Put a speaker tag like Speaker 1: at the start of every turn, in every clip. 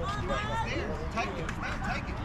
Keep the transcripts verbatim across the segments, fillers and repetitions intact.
Speaker 1: Take it, take it.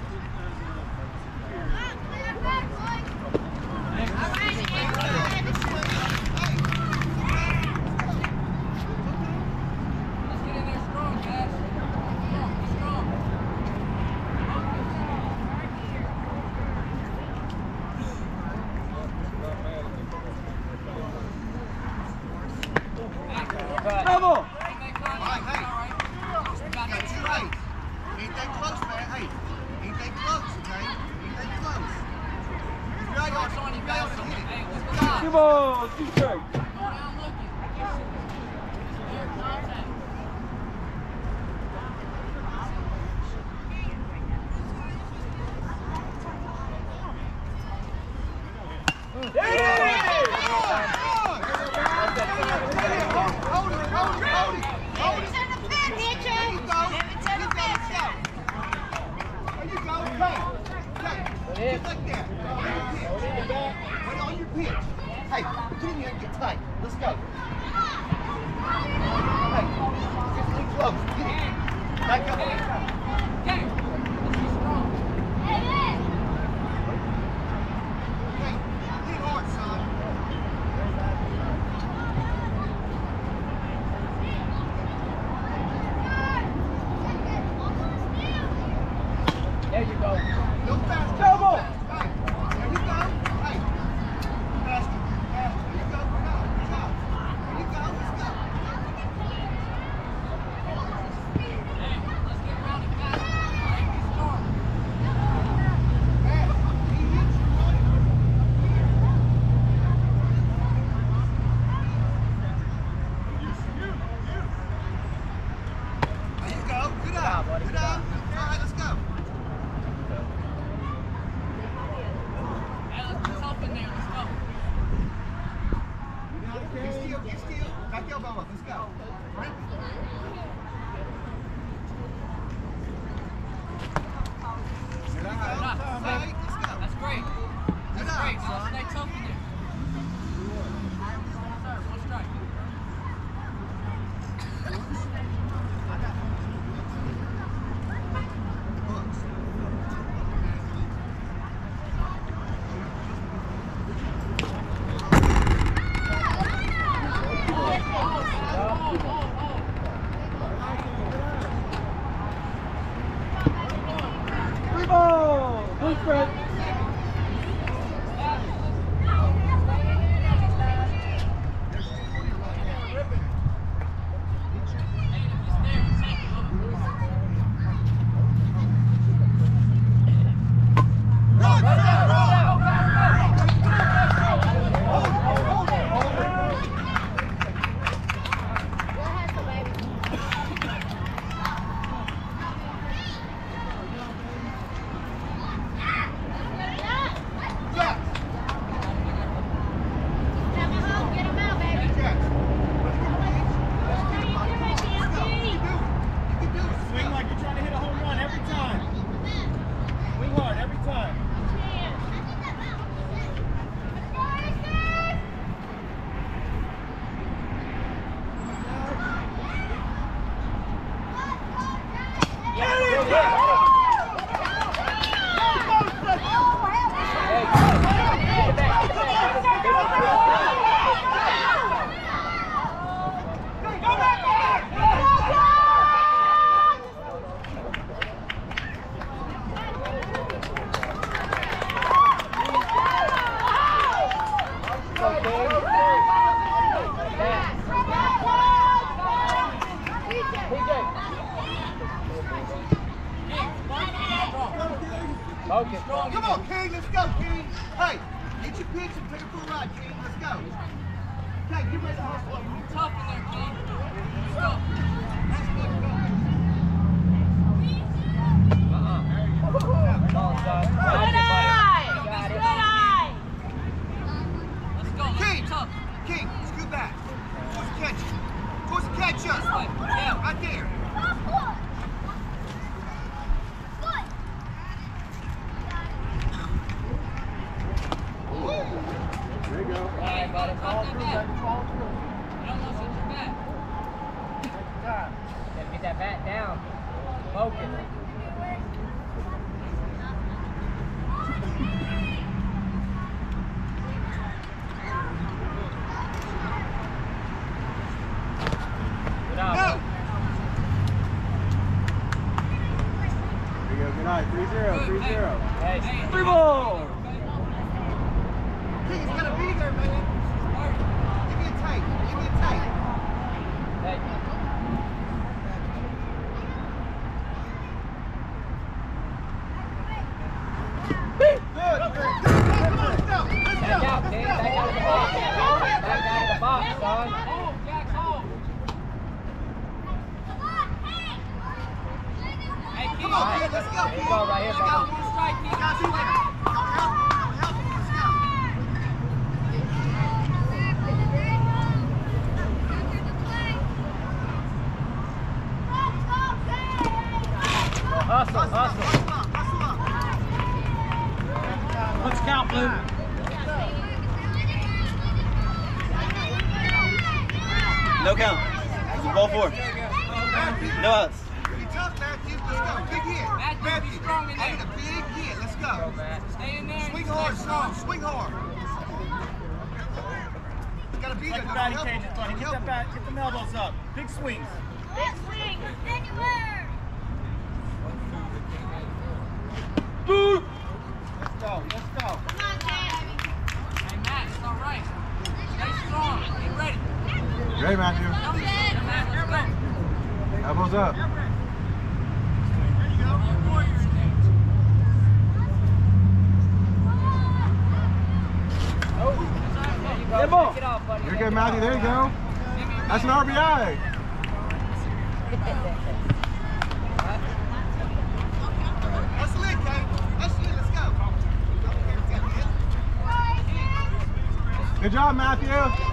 Speaker 2: Focus.
Speaker 1: Come on, King, let's go, King. Hey, get your pitch and take it for a ride, King. Let's go. Okay, get ready to hustle. You're tough in there, King. Let's go.
Speaker 2: Good eye! Good eye!
Speaker 1: Let's go. King, tough. King, scoot back. Towards the catch. Towards the catch up. Yeah, right there.
Speaker 2: There you go. All right, buddy. Fall through, baby. Fall through.
Speaker 3: You don't know such a bat.
Speaker 2: Take your time. Gotta get that bat down. smoking.
Speaker 3: Good night, three zero, three zero.
Speaker 2: Hey, three ball!
Speaker 1: He's got to be there, man. Give me a tape. Give me a tape.
Speaker 2: Hey.
Speaker 1: Good. Good. Come on, let's go. Let's go.
Speaker 2: Back out, King. Back out of the box. Back out of the box, son.
Speaker 1: Come on, kid, let's go, kid.
Speaker 2: Here you go, right here,
Speaker 1: Let's go.
Speaker 2: brother.
Speaker 1: You guys do it. Don't help him. Don't help him. Let's go.
Speaker 2: Hustle, hustle.
Speaker 1: Hustle up, hustle up.
Speaker 2: Let's count, Blue.
Speaker 4: No count. Ball four. No outs.
Speaker 1: Be tough, Matthew. Let's go. Big hit.
Speaker 5: Matthew,
Speaker 1: Matthew.
Speaker 5: be strong in
Speaker 1: I
Speaker 5: there.
Speaker 1: need a big hit. Let's go.
Speaker 5: Stay in there.
Speaker 1: Swing
Speaker 5: and
Speaker 1: hard,
Speaker 5: stay
Speaker 1: son.
Speaker 5: strong.
Speaker 1: Swing hard. Gotta be there.
Speaker 3: Like the
Speaker 1: Don't
Speaker 3: batting
Speaker 1: help him.
Speaker 3: cages, buddy.
Speaker 1: Don't
Speaker 3: Get
Speaker 1: help
Speaker 3: that
Speaker 1: him.
Speaker 3: bat, get the elbows up. Big swings.
Speaker 6: Big swing, anywhere.
Speaker 3: Let's go, let's go.
Speaker 6: Come on, Dad.
Speaker 5: Hey, Matt, it's all right. Stay strong. Get ready.
Speaker 3: Great, Matthew.
Speaker 5: Come on, Matt, let's go.
Speaker 3: Elbows up.
Speaker 5: Warriors in there.
Speaker 2: Get ball. Get off, buddy.
Speaker 3: You're good, Matthew. There you go. That's an R B I.
Speaker 1: Hustle in, Kate. Hustle in. Let's go.
Speaker 3: Good job, Matthew.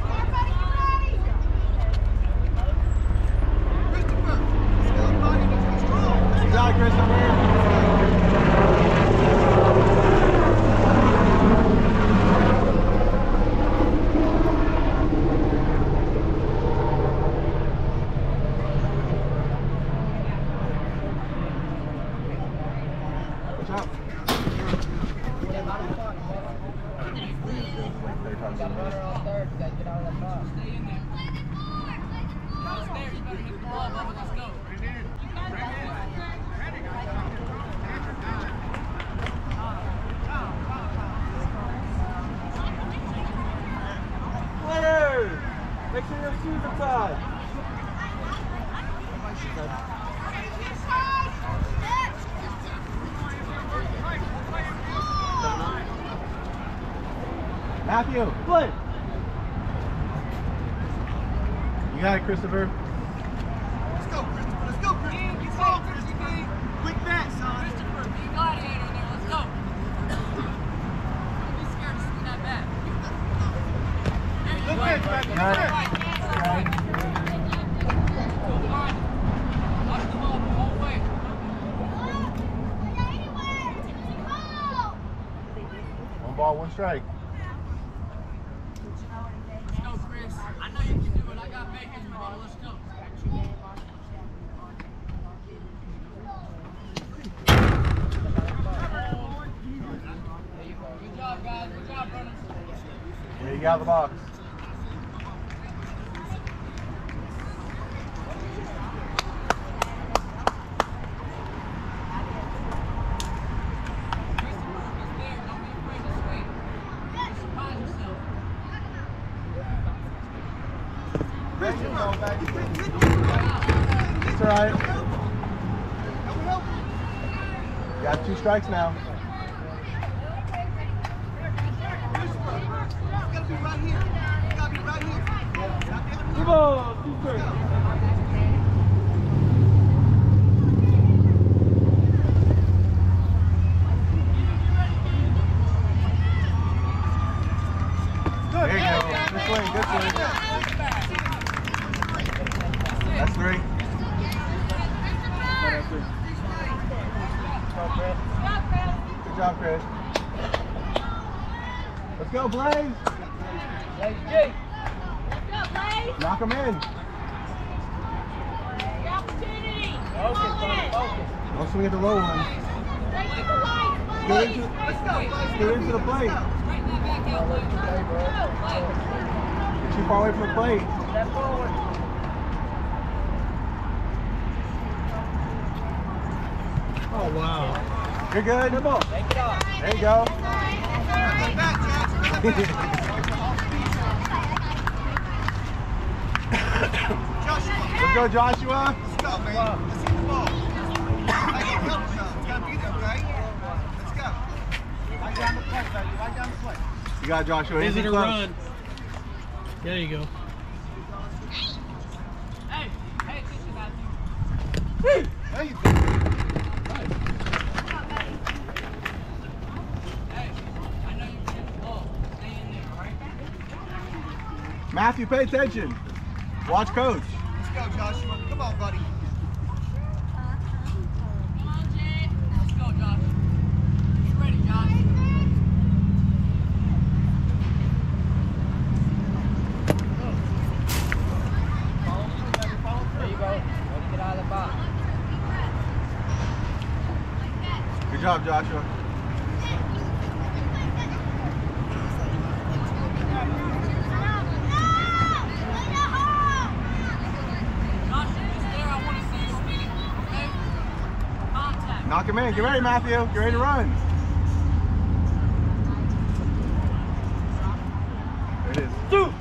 Speaker 1: Christopher. Let's go, buddy. Let's be strong.
Speaker 3: You got it, Christopher. Good job.
Speaker 2: Got a runner on third. You gotta get out of that box.
Speaker 5: Stay in there. It's there. You better hit the ball, Bubba. Let's go.
Speaker 3: Players, make sure your shoes are tied. Matthew, play. You got it, Christopher.
Speaker 1: Let's go, Christopher. Let's go, Christopher. Get ball, Christopher. Quick bat, son.
Speaker 5: Christopher, be a gladiator in there. Let's go. Don't be scared to swing that bat. There you
Speaker 1: Good
Speaker 5: go.
Speaker 1: pitch, Matthew.
Speaker 3: Got it.
Speaker 5: Right. Go behind it. Watch the ball the whole way.
Speaker 3: One ball, one strike.
Speaker 5: Let's go, Chris. I know you can do it. I got bacon ready. Let's go. Good job, guys. Good job, runners.
Speaker 3: Yeah, you got the box.
Speaker 5: Christopher, he's there. Don't be afraid to swing. Just surprise yourself.
Speaker 3: It's all right. You got two strikes now.
Speaker 1: You gotta be right here. You gotta be right here.
Speaker 3: Come on, two strikes. There you go. Good swing, good swing. That's three. Good job, Chris. Let's go, Blaze.
Speaker 2: Hey, Jake.
Speaker 6: Let's go, Blaze.
Speaker 3: Knock him in.
Speaker 6: The opportunity.
Speaker 2: Focus, buddy, focus.
Speaker 3: Don't swing at the low one. Get into, get into the plate. You're too far away from the plate.
Speaker 2: Step forward.
Speaker 3: Oh, wow. You're good. Come on.
Speaker 2: Take it off.
Speaker 3: There you go. Let's go, Joshua.
Speaker 1: Let's go, man. Let's hit the ball. Hey, help yourself. You gotta be there, okay? Let's go. Right down the plate, baby. Right down the plate.
Speaker 3: You got Joshua.
Speaker 7: Easy
Speaker 3: Anything
Speaker 7: to
Speaker 3: close?
Speaker 7: run. There you go.
Speaker 5: Hey, hey, attention, Matthew.
Speaker 1: There you go.
Speaker 5: Hey, I know you can hit the ball. Stay in there, all right?
Speaker 3: Matthew, pay attention. Watch coach.
Speaker 1: Let's go, Joshua. Come on, buddy.
Speaker 5: Come on, Jay. Let's go, Josh. Get ready, Josh.
Speaker 2: There you go. Ready to get out of the box.
Speaker 3: Good job, Joshua.
Speaker 5: Josh, you just there. I want to see you spin it, okay? Contact.
Speaker 3: Knock him in. Get ready, Matthew. Get ready to run. There it is.
Speaker 5: Bounce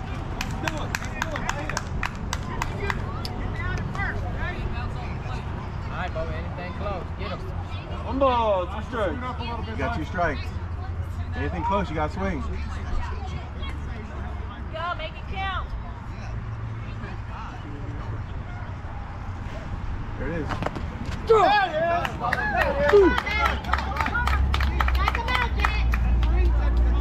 Speaker 5: off the plate.
Speaker 2: All right, Bubba, anything close. Get him.
Speaker 3: One ball, two strikes. You got two strikes. Anything close, you got to swing.
Speaker 6: Go, make it count.
Speaker 3: There it is.
Speaker 6: Knock him out, Jack.
Speaker 2: Bring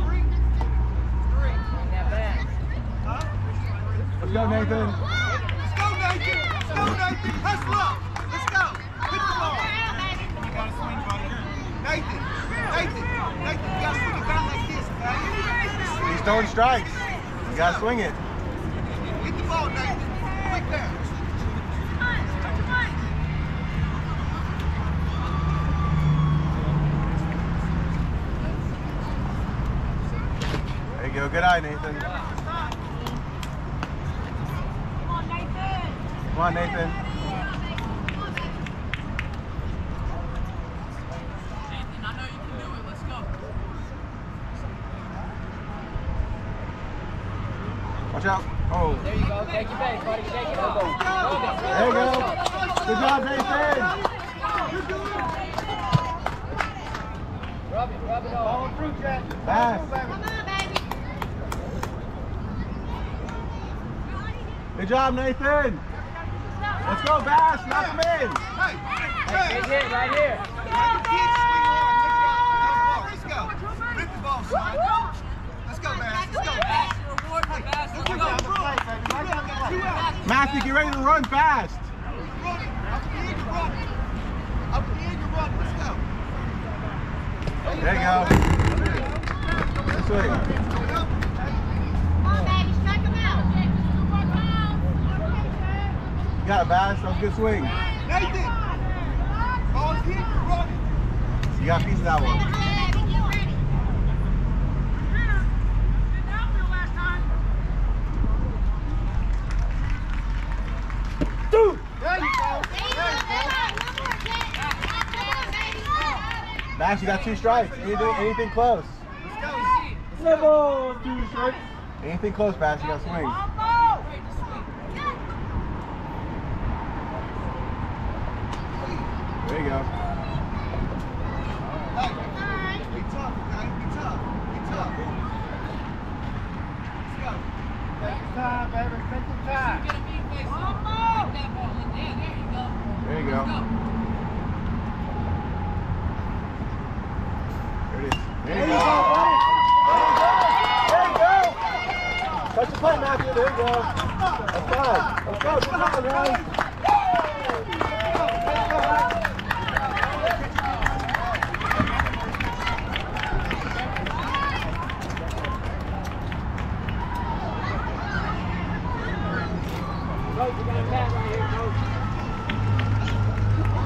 Speaker 2: that back.
Speaker 3: Let's go, Nathan.
Speaker 1: Let's go, Nathan. Let's go, Nathan. Hustle up. Let's go. Hit the ball. You gotta swing, buddy. Nathan. Nathan. Nathan, you gotta swing it down like this, okay?
Speaker 3: He's throwing strikes. You got to swing it.
Speaker 1: Hit the ball, Nathan. Quick there.
Speaker 3: There you go. Good eye, Nathan.
Speaker 6: Come on, Nathan.
Speaker 3: Come on, Nathan.
Speaker 5: Nathan, I know you can do it. Let's go.
Speaker 3: Watch out. Oh.
Speaker 2: There you go. Take your base, buddy. Take it off.
Speaker 3: There you go. Good job, Nathan.
Speaker 2: Rub it, rub it off.
Speaker 3: Pass.
Speaker 6: Come on, baby.
Speaker 3: Good job, Nathan. Let's go, Bass. Knock him in.
Speaker 1: Hey,
Speaker 2: Hey,
Speaker 1: hey.
Speaker 2: big hit right here.
Speaker 1: Let the kids swing along. Let's go. Rip the ball, son. Let's go, man. Let's go.
Speaker 5: Pass your reward, pass. Let's go.
Speaker 3: Matthew, get ready to run fast.
Speaker 1: Running. Up the end, you're running. Up the end, you're running. Let's go.
Speaker 3: There you go. This way.
Speaker 6: Come on, baby. Strike him out.
Speaker 3: You got it, Bass. That was a good swing.
Speaker 1: Nathan. Ball's hit, you're running.
Speaker 3: You got a piece of that one.
Speaker 6: Baby, get ready.
Speaker 1: There you go.
Speaker 6: There you go. One more, Jack. Come on, baby.
Speaker 3: Bass, you got two strikes. Anything, anything close.
Speaker 1: Let's go.
Speaker 3: Two strikes. Anything close, Bass, you got to swing. There you go.
Speaker 1: Hey, be tough, okay? Be tough. Be tough. Let's go.
Speaker 2: Take your time, baby. Take your time.
Speaker 5: Get a mean face on. Break that ball in there. There you go.
Speaker 3: There you go.
Speaker 5: Go.
Speaker 3: There it is. There you go. There you go. Touch the plate, Matthew. There you go. Let's go. Let's go. Come on, guys.
Speaker 2: Coach, you got a tap right here, coach.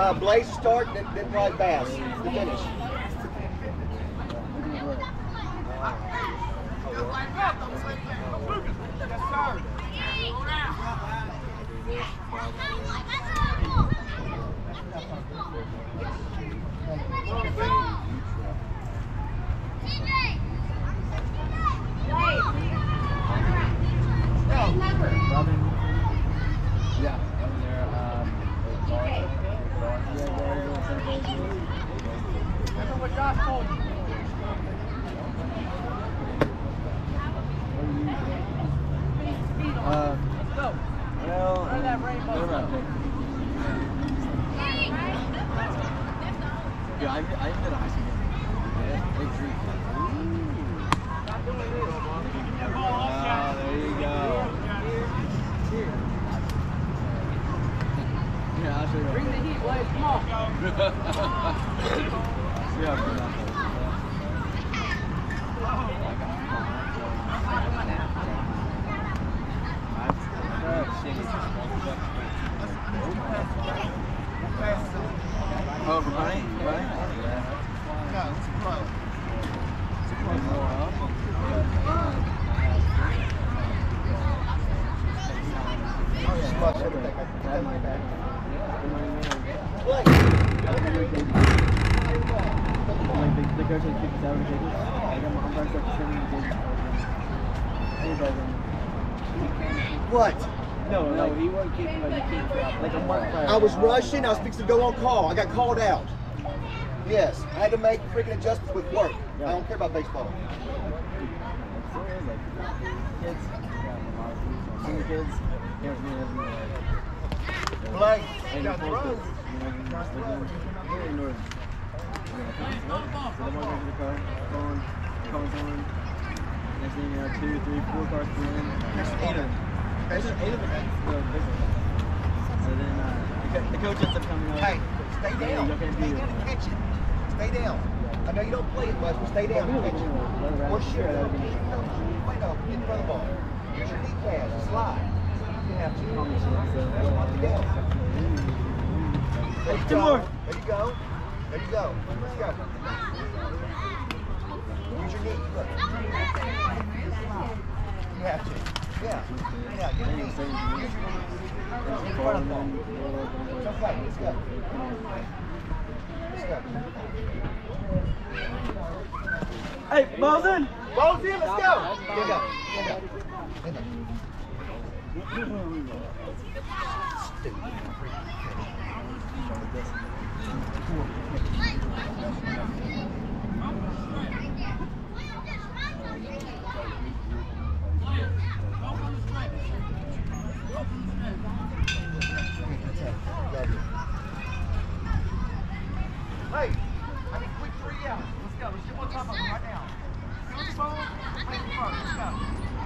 Speaker 3: uh, Blaze start, then, then probably Bass to finish.
Speaker 2: Yeah, over there. Um, remember what Josh told you. Uh, let's go. Well, run that rainbow. Yeah, I, I did a high school game. Yeah, big three. Oh, there you go. Yeah, I'll show you. Bring the heat, Blaze. Come on. Yeah, oh, for money? Money? Yeah.
Speaker 1: No, it's a pro.
Speaker 2: It's a pro.
Speaker 3: Smush everything. I put that in my bag. Play.
Speaker 2: Like the, the coach like fifty-seven tickets. I got my umpire stuff sending the tickets.
Speaker 3: What?
Speaker 2: No, no, he wasn't keeping like the kids out. Like a month prior.
Speaker 3: I was rushing. I was fixing to go on call. I got called out. Yes, I had to make freaking adjustments with work. I don't care about baseball.
Speaker 2: Kids, senior kids, parents need everything.
Speaker 1: Blake,
Speaker 2: And
Speaker 1: down the road.
Speaker 2: Across the road. Very north. So the more goes to the car, going, comes on. Next thing you know, two, three, four cars pull in.
Speaker 3: There's eight of them.
Speaker 2: There's eight of them. So then uh, the coach ends up coming up.
Speaker 3: Hey, stay down.
Speaker 2: You can't
Speaker 3: Stay
Speaker 2: do
Speaker 3: down and catch it. Stay down. I know you don't play it much, but stay down and catch it. Or shoot it. Wait, no, get in front of the ball. Use your knee pads. Slide. You have to. Stay down. There you
Speaker 2: Two
Speaker 3: go.
Speaker 2: more.
Speaker 3: There you go. There you go. Let's go. Use your knee. Look. You have to. Yeah. Yeah, get your knee. Use your knee. In front of the ball. It's okay. Let's go. Let's go.
Speaker 2: Hey, balls in!
Speaker 3: Balls in, let's go! Here we go. Here we go. In there. Hey, I need quick three out. Let's go. Let's get one top of them right now. Get the phone. Make the phone. Let's go.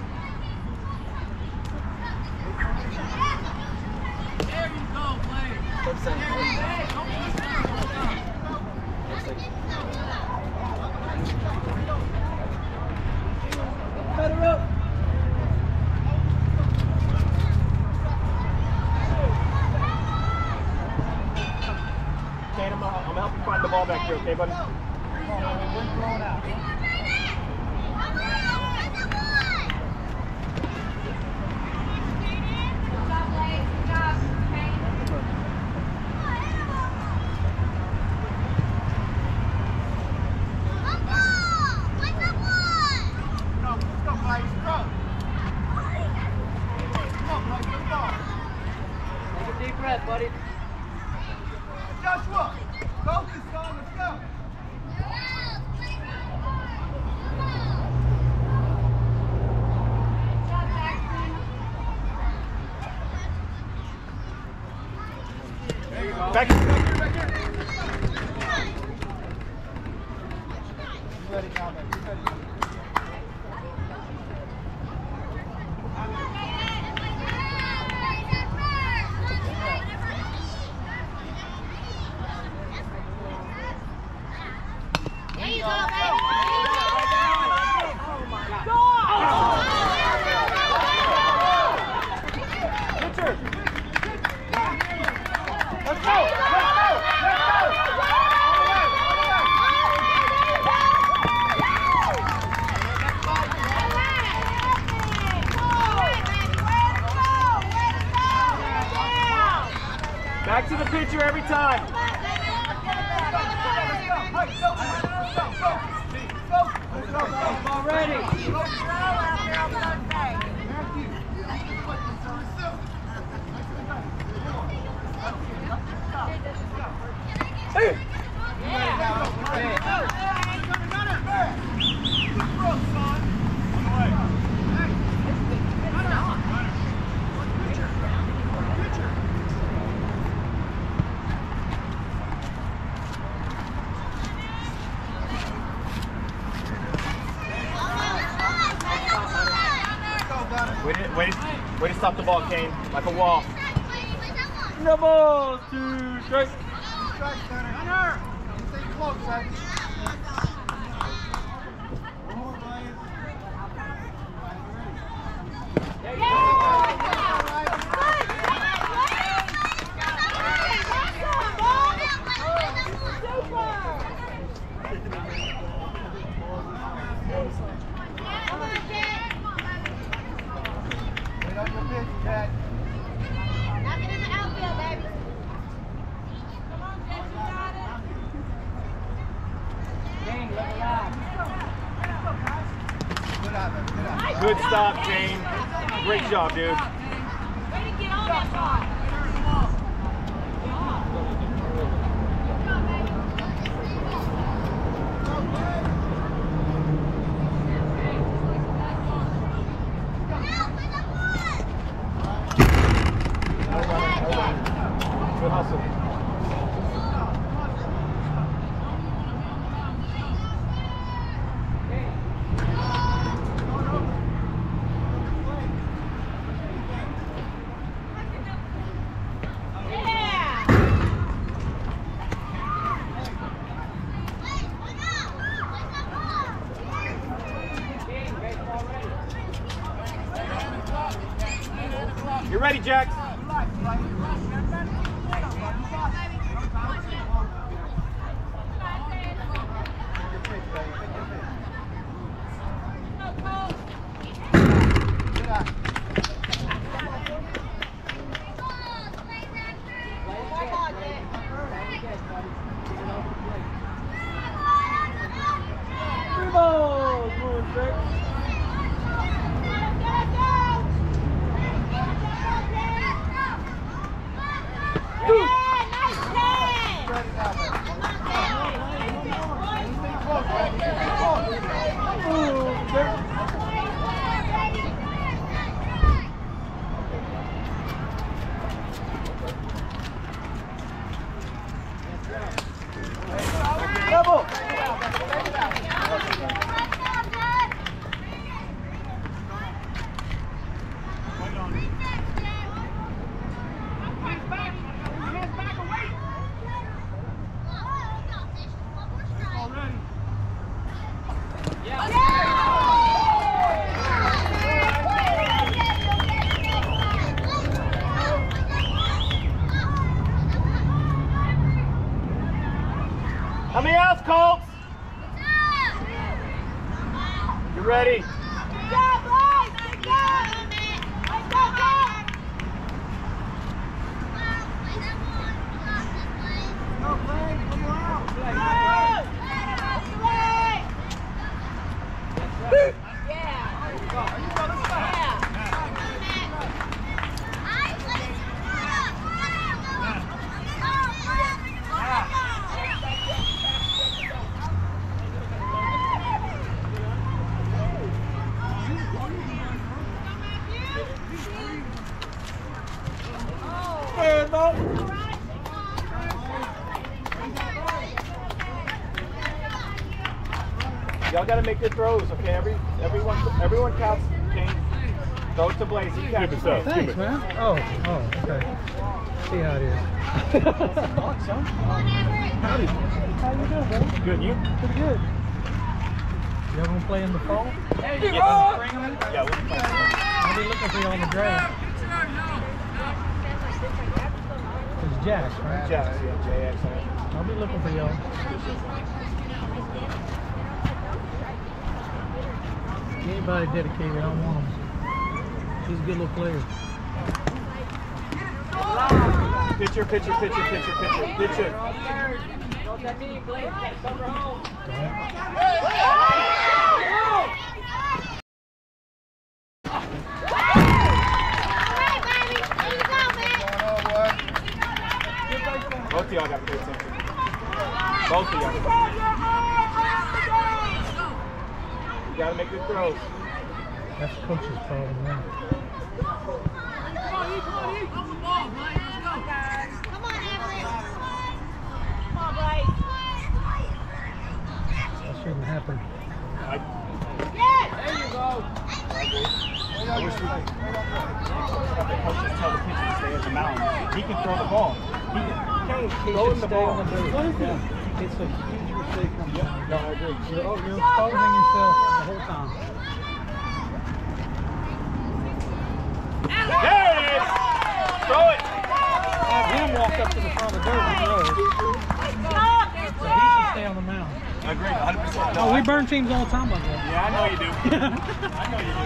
Speaker 5: There you go, Blaze.
Speaker 2: What's that?
Speaker 5: Hey, don't push down.
Speaker 2: Cut her up!
Speaker 3: Kate, I'm gonna help you find the ball back here, okay, buddy?
Speaker 2: Take a deep breath, buddy.
Speaker 1: Joshua, focus on, let's go.
Speaker 3: Back here, back here, back here. You ready now, baby? You ready?
Speaker 6: There you go, baby.
Speaker 3: Let's go! Let's go!
Speaker 2: to the pitcher every time.
Speaker 5: Ready.
Speaker 2: Hey. Way to, way, to, way to stop the ball, Kane, like a wall. No balls, two strikes.
Speaker 1: Strike center. Hunter! Stay close, son. One more, Brian. Wait on your pitch, Jack.
Speaker 6: Knock it in the outfield, baby.
Speaker 1: Good eye, baby. Good eye.
Speaker 2: Good stop, Kane. Great job, dude.
Speaker 6: Way to get on that ball.
Speaker 2: Good hustle. You're ready, Jack. Three balls, one strike. Double. How many outs, Colt? You ready?
Speaker 6: Good job, boys! Good job! Let's go, Colt!
Speaker 1: No, play. Come on.
Speaker 6: Play!
Speaker 2: Good, no. Y'all gotta make good throws, okay? Every everyone everyone counts. Kane. Throw it to Blaze. He catches it.
Speaker 7: Thanks, man. Oh, oh, okay. See how it is. Howdy. How you doing, brother?
Speaker 2: Good, you?
Speaker 7: Pretty good. Y'all gonna play in the fall?
Speaker 2: Yeah, yeah, we'll play.
Speaker 7: I'll be looking for you on the draft. It's Jax, right?
Speaker 2: Jax, yeah, J X.
Speaker 7: I'll be looking for y'all. Anybody dedicated, I don't want him. He's a good little player.
Speaker 2: Pitcher, pitcher, pitcher, pitcher, pitcher, pitcher. Both of y'all got to pay attention. Both of y'all. You got to make good throws.
Speaker 7: That's coach's problem now.
Speaker 6: Come on, Everett. Come on, Bryce.
Speaker 7: That shouldn't happen.
Speaker 6: Yes!
Speaker 5: There you go.
Speaker 2: I wish we could. The coaches tell the pitcher to stay at the mound. He can throw the ball. He can
Speaker 7: He
Speaker 2: throw
Speaker 7: should
Speaker 2: him the
Speaker 7: stay
Speaker 2: ball.
Speaker 7: on the booth. Yeah. It's a huge mistake.
Speaker 2: Yeah, no, I agree.
Speaker 7: You're, oh, you're exposing yourself the whole time.
Speaker 2: There it is! Throw it!
Speaker 7: Have him walk up to the front of the dirt and throw it. So he should stay on the mound.
Speaker 2: I agree, one hundred percent. No,
Speaker 7: Oh, we
Speaker 2: I-
Speaker 7: burn teams all the time like that.
Speaker 2: Yeah, I know you do. I know you do.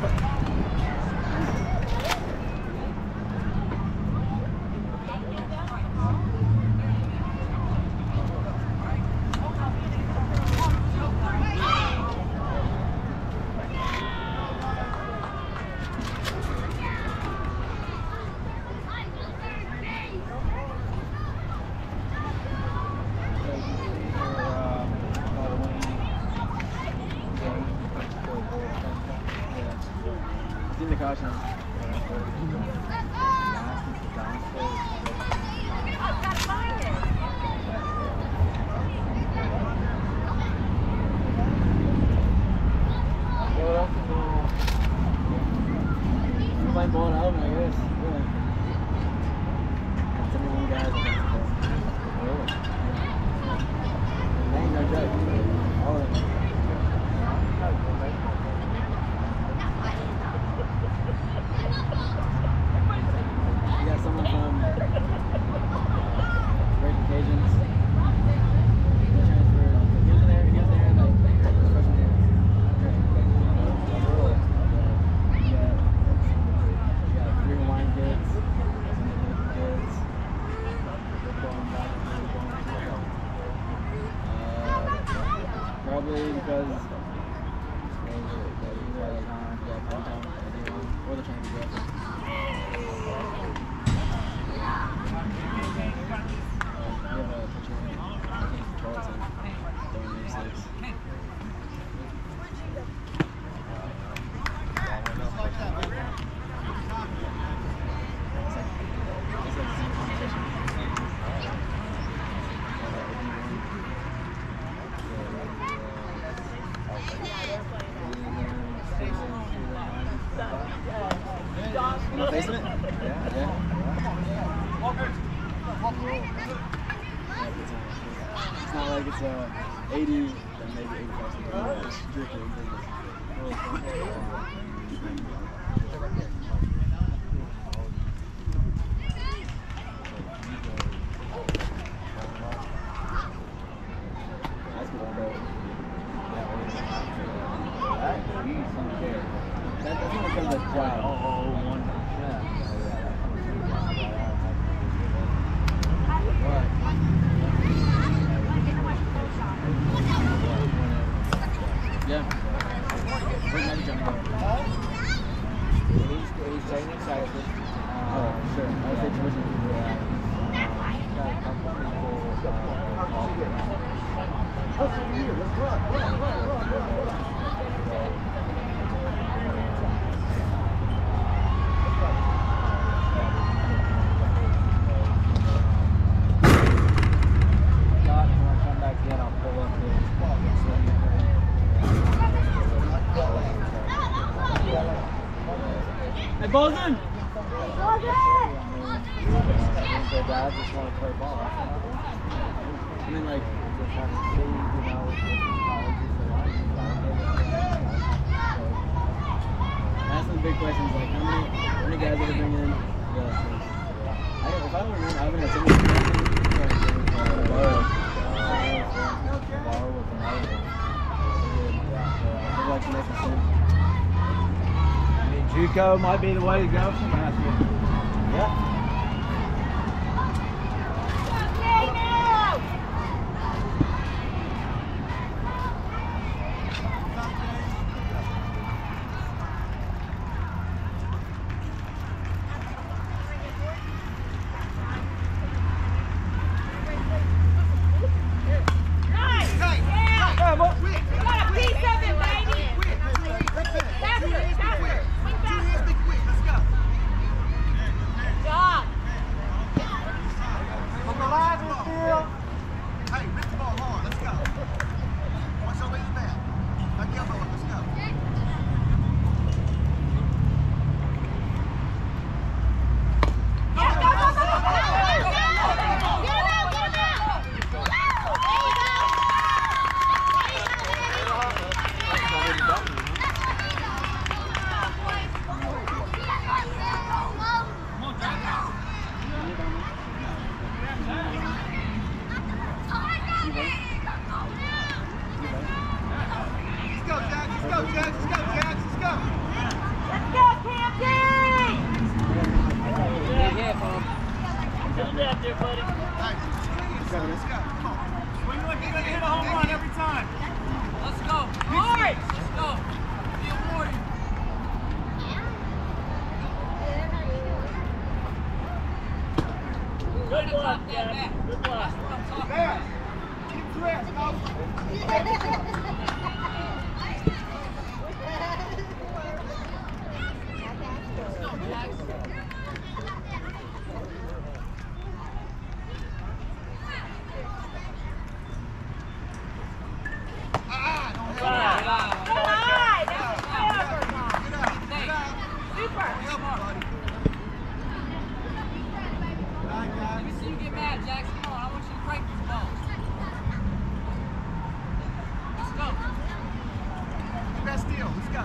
Speaker 2: In the caution. Playing ball out, I guess. Yeah. seventy-one guys against the Really? They ain't no joke. All of them. You got someone from Great Occasions. He transferred. He was there. He was there like freshman year. Yeah. You got three Hawaiian kids. Some Dominican kids. They're going back. Uh, probably because they were either like on yeah, downtown or the train to get. We have a picture of Charlton during May sixth. It's like, it's like the same competition. In the basement? Yeah, yeah. It's not like it's a eighty, then maybe eighty-five. It's strictly business. Basketball, though. That, that's when it comes to job. Oh, one. Yeah. Right. Yeah. Where's Matty Johnny going? He's, he's training Cyprus. Oh, sure. I would say tuition people. Uh, got a couple people.
Speaker 3: Let's run, run, run, run, run.
Speaker 2: Hey, Bolden!
Speaker 6: Bolden!
Speaker 2: Their dads just want to play ball. I mean, like, just have to see, you know, with colleges, so that's the big questions, like, how many, how many guys are they bringing in? Yeah, I don't, if I don't remember, I haven't had so many questions. Borrow. Borrow with another one. I'd like to make a sense.
Speaker 3: JUCO might be the way to go from last year.
Speaker 2: Yeah.
Speaker 7: out there, buddy.
Speaker 1: Let's go. Let's go. Come on.
Speaker 7: Swing like you're going to hit a home run every time.
Speaker 5: Let's go. Warriors. Let's go. Be a warrior.
Speaker 7: Good block, Jack. Good block.
Speaker 5: That's what I'm talking
Speaker 1: There.
Speaker 5: about.
Speaker 1: Keep dressed, go.
Speaker 5: Let's go, Jax.
Speaker 1: Ah, don't help.
Speaker 7: Right.
Speaker 6: Good eye. That's clever.
Speaker 1: Get out. Get out.
Speaker 6: Super.
Speaker 1: Help, buddy. All right,
Speaker 5: Let
Speaker 1: guys.
Speaker 5: me see you get mad, Jax. Come on. I want you to crank these balls. Let's go.
Speaker 1: Keep that steal. Let's go.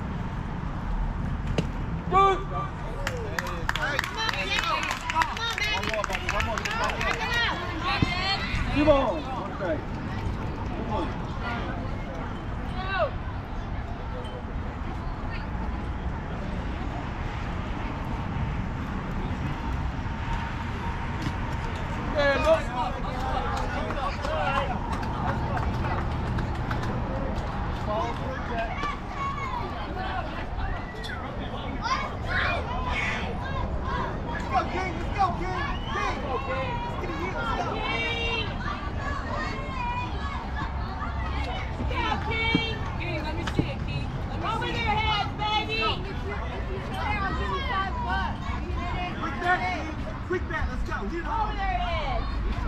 Speaker 7: Good.
Speaker 1: Hey,
Speaker 6: Come on,
Speaker 5: Hey,
Speaker 6: Jack.
Speaker 5: hey, hey,
Speaker 6: Come on, baby.
Speaker 1: one more, buddy. One more. Get
Speaker 6: Come
Speaker 1: back
Speaker 6: on,
Speaker 1: there.
Speaker 6: bring it out.
Speaker 5: Jax, Ed.
Speaker 7: Two balls. One strike. Come on.
Speaker 6: Go.
Speaker 7: There,
Speaker 5: Let's
Speaker 7: go.
Speaker 5: go. Let's go.
Speaker 1: Let's go, King. Let's go, King. King. Let's get it here. Let's go.
Speaker 6: King. Go, King.
Speaker 5: King, let me see it, King. Let me
Speaker 6: Over
Speaker 5: see
Speaker 6: their
Speaker 5: it.
Speaker 6: heads, baby. If you, if you there, I'll give you five bucks.
Speaker 1: Quick back, King. Quick back. Let's go. Get it
Speaker 6: Over
Speaker 1: home.
Speaker 6: their heads.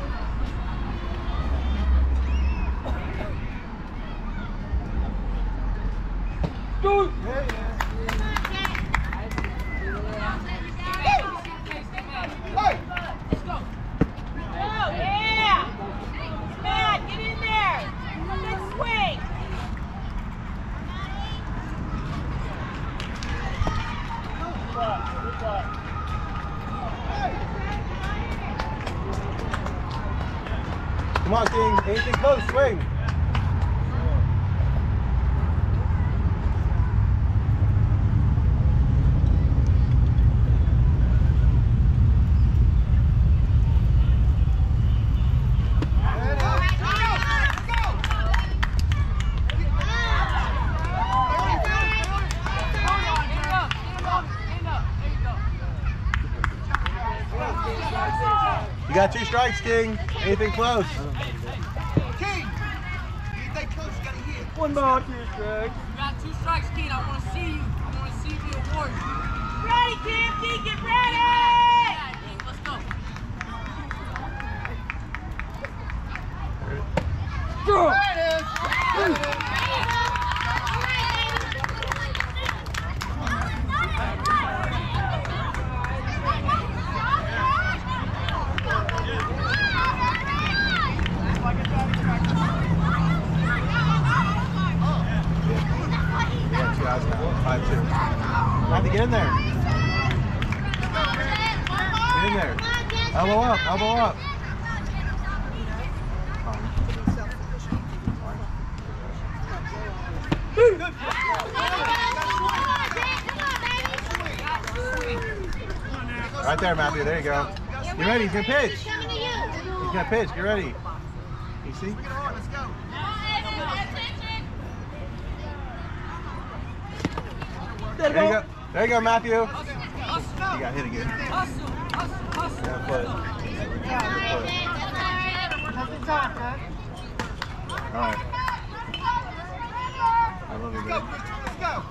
Speaker 7: Good.
Speaker 1: Yeah, yeah.
Speaker 6: Come on, Jack.
Speaker 1: Hey.
Speaker 5: Let's go.
Speaker 6: Oh, yeah. Matt, get in there. Good swing.
Speaker 7: Good block. Good block.
Speaker 3: Come on, King. Anything close, swing.
Speaker 5: Stand up. Stand up. Stand up. There you go.
Speaker 3: You got two strikes, King. Anything close.
Speaker 1: King. Anything close, you gotta hit.
Speaker 7: One ball, two strikes.
Speaker 5: You got two strikes, King. I want to see you. I want to see you be a warrior.
Speaker 6: Ready, Campy, get
Speaker 5: Get
Speaker 6: ready.
Speaker 5: mad, King. Let's go.
Speaker 7: Good.
Speaker 3: We got two outs now. Five two. Have to get in there. Get in there. Elbow up. Elbow up. Right there, Matthew. There you go. Get ready. He's gonna pitch. He's gonna pitch. Get ready. You see?
Speaker 1: Bring it on. Let's go.
Speaker 3: There you go. There you go, Matthew. You
Speaker 5: Hustle.
Speaker 3: got hit again.
Speaker 5: Hustle. Hustle. Hustle.
Speaker 3: Yeah, but. All right. I love you,
Speaker 1: Let's go,
Speaker 3: baby.
Speaker 1: Christian. Let's go.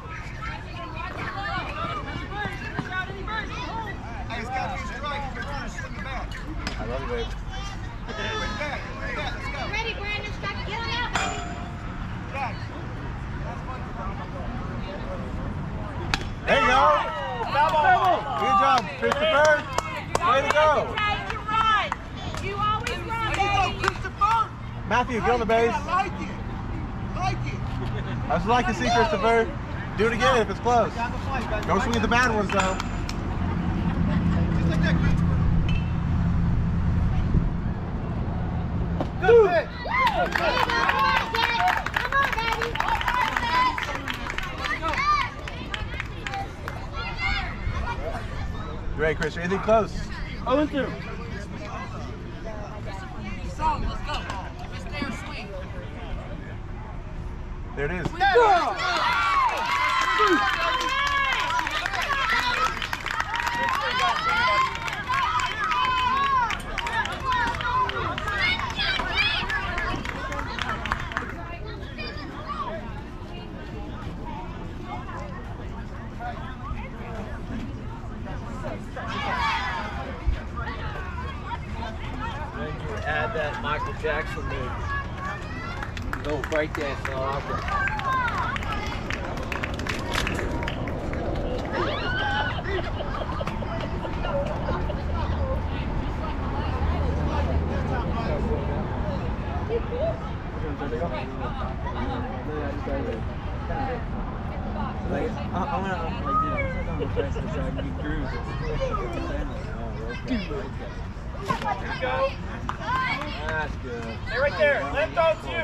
Speaker 1: Hey, it's gotta be a strike. You're trying to swing the bat.
Speaker 3: I love you, babe.
Speaker 1: Bring it back. Bring it back. Let's go.
Speaker 6: Ready, Brandon, strike, get on out, baby.
Speaker 1: Jack. That's fun.
Speaker 3: There you go. Good job, Christopher. Way to go.
Speaker 6: You run. You always run,
Speaker 1: There you go,
Speaker 6: baby.
Speaker 1: Christopher.
Speaker 3: Matthew, get on the base.
Speaker 1: I like it. Like it.
Speaker 3: I just like to see Christopher. Do it again if it's close. Go swing at the bad ones, though.
Speaker 1: Just like that, Christopher. Good pitch.
Speaker 6: Come on, Jack. Come on, baby.
Speaker 3: You ready, Chris? Anything close?
Speaker 7: Oh, and two.
Speaker 1: There it is.
Speaker 7: Add that Michael Jackson move. Don't break that, so I
Speaker 2: Like, I, I wanna, like, you know, it's not on the price of the side, you cruise.
Speaker 7: Here we go. That's good. Stay right there. Let him go to you.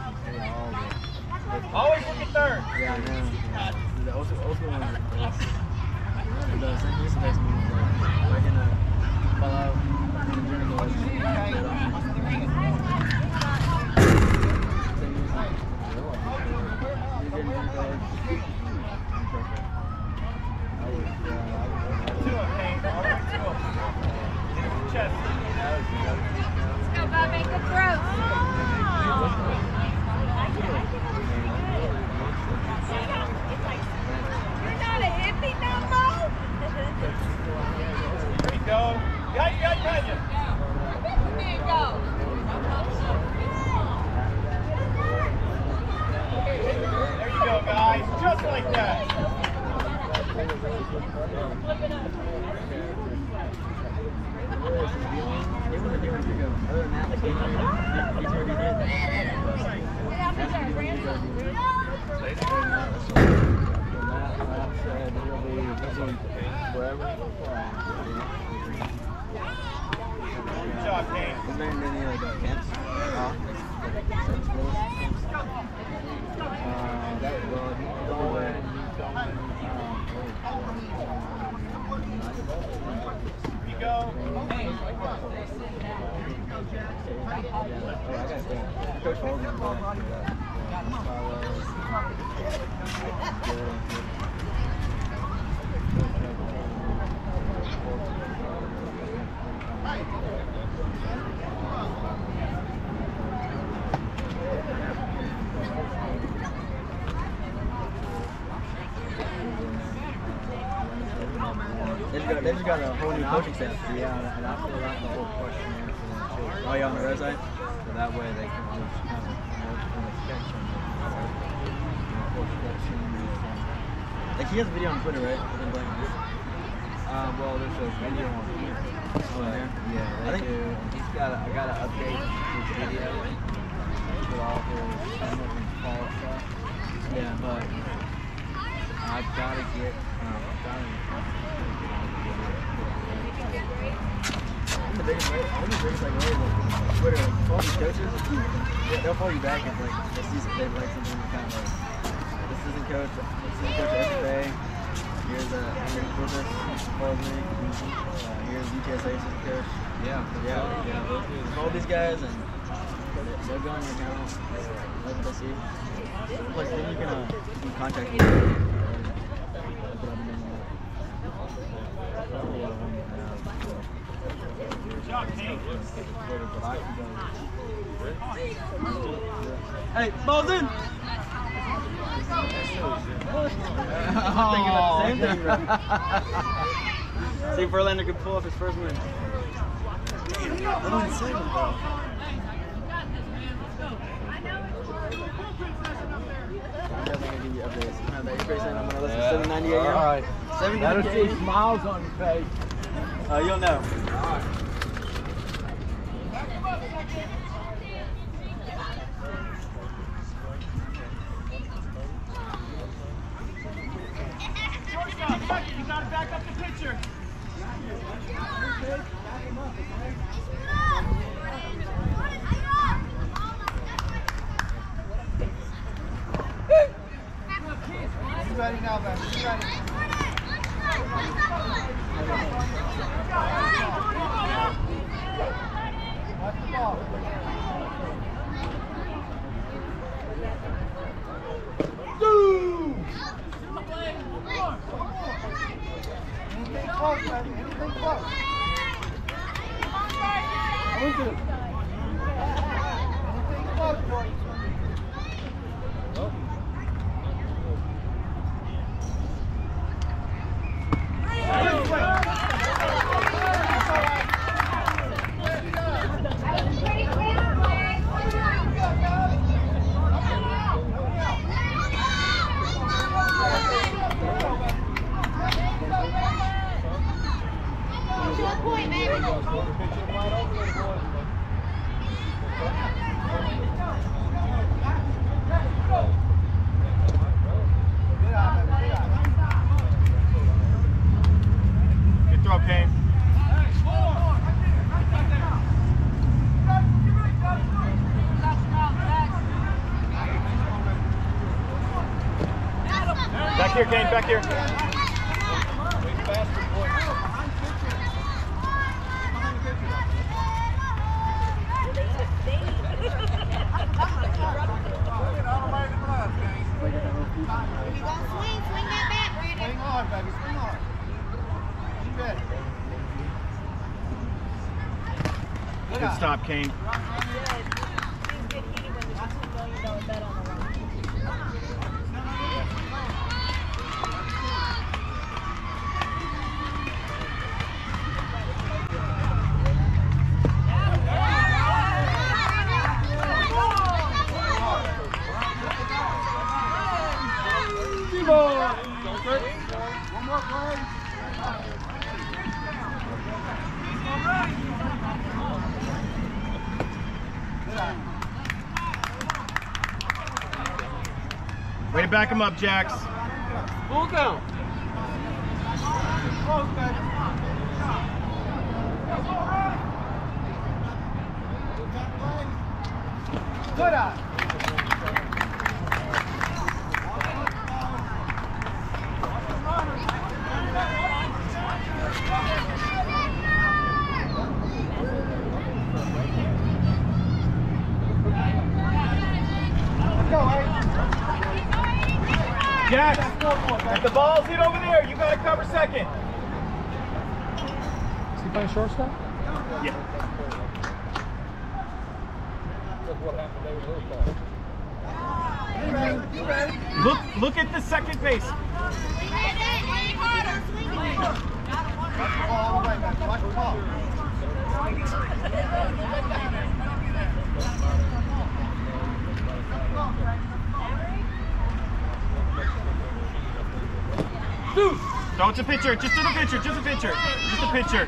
Speaker 7: Always look at third.
Speaker 2: Yeah, I know. The also, also one is the best. The Saint Louis best move is like, we're gonna fall out and we're gonna go
Speaker 6: Let's go, Bobby. Good throw. You're not a hippie no more.
Speaker 7: There you go. Got you, got you, got you.
Speaker 6: There you go.
Speaker 7: There you go, guys. Just like that.
Speaker 2: Other than that, like, he's already did.
Speaker 6: Get out there, Brandon.
Speaker 7: Good job, Kane.
Speaker 2: Is there any like uh, camps? Uh, uh, that well, he's going.
Speaker 7: Here you go.
Speaker 2: Coach Holden. They just got, they just got a whole new coaching staff. Yeah, and I feel like the whole question for them too. Oh, yeah, on the red side? So that way they can just kind of work on the sketch and the like he has a video on Twitter, right? Of him playing this.
Speaker 8: Um, well, there's a video on here.
Speaker 2: Oh, there?
Speaker 8: Yeah, they
Speaker 2: I think
Speaker 8: do. He's got a, I got to update his video with all his summer and fall stuff.
Speaker 2: yeah,
Speaker 8: But I've got to get, um, I've got to
Speaker 2: I'm the biggest, right? I'm the biggest, like, way, like, Twitter, like, all these coaches, they- they'll follow you back if, like, they see some, they like something kind of like, this isn't coach, this isn't coach S F A, here's a, here's Rufus, follows me, uh, here's U T S A assistant coach.
Speaker 8: Yeah,
Speaker 2: Yeah, yeah, those dudes, all these guys, and they- they'll go on your account, whatever they see. Like, then you can, uh, you can contact me. Hey, ball's in! I'm thinking about the same thing, bro. See if Verlander could pull off his first win. I'm insane, bro. I'm definitely gonna give you updates. No, you're pretty saying I'm gonna listen to seven ninety-eight.
Speaker 8: All right.
Speaker 2: seven
Speaker 8: That'll
Speaker 2: ninety-eight.
Speaker 8: see smiles on your face.
Speaker 2: Uh, you'll know.
Speaker 7: Shortstop, second, you gotta back up the pitcher.
Speaker 1: You ready now, baby? You ready? Watch the ball. close, baby. Anything close. Anything close, boy.
Speaker 9: Good throw, Kane. Back here, Kane, back here.
Speaker 1: Swing hard, baby. Swing hard. You ready?
Speaker 9: Good stop, Kane.
Speaker 1: One more play.
Speaker 9: Way to back him up, Jax.
Speaker 7: Full count.
Speaker 1: Close, baby. Good eye.
Speaker 9: Jax, if the ball's hit over there, you gotta cover second.
Speaker 7: Is he playing shortstop?
Speaker 9: Yeah. Look, look at the second base.
Speaker 1: Watch the ball all the way, baby. Watch the ball.
Speaker 9: Throw it to pitcher, just to the pitcher, just a pitcher, just a pitcher.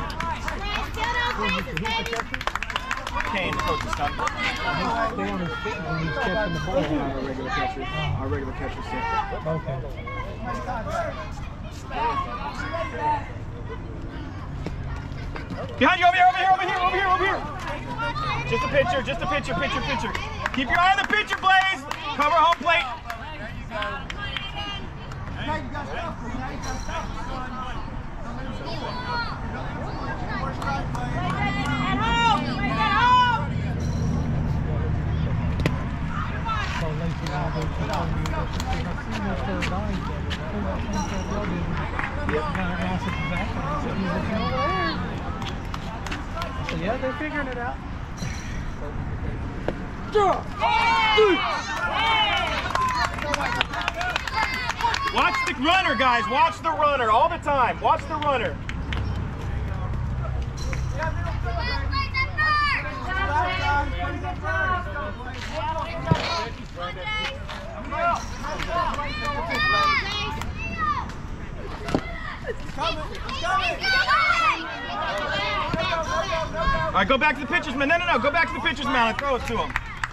Speaker 9: Kane, coach is coming.
Speaker 7: Stay on his feet when he's catching the ball.
Speaker 2: Our regular catcher. Our regular catcher sick.
Speaker 7: Okay.
Speaker 9: Behind you, over here, over here, over here, over here, over here. Just a pitcher, just a pitcher, pitcher, pitcher. Keep your eye on the pitcher, Blaze. Cover home plate.
Speaker 1: Now you got stuff. Now you got stuff.
Speaker 7: So Lacey now goes to the I've seen this third line. Yep. He's looking over there. So yeah, they're figuring it out.
Speaker 9: Watch the runner, guys. Watch the runner all the time. Watch the runner. All right, go back to the pitcher's man. No, no, no. Go back to the pitcher's man and throw it to him.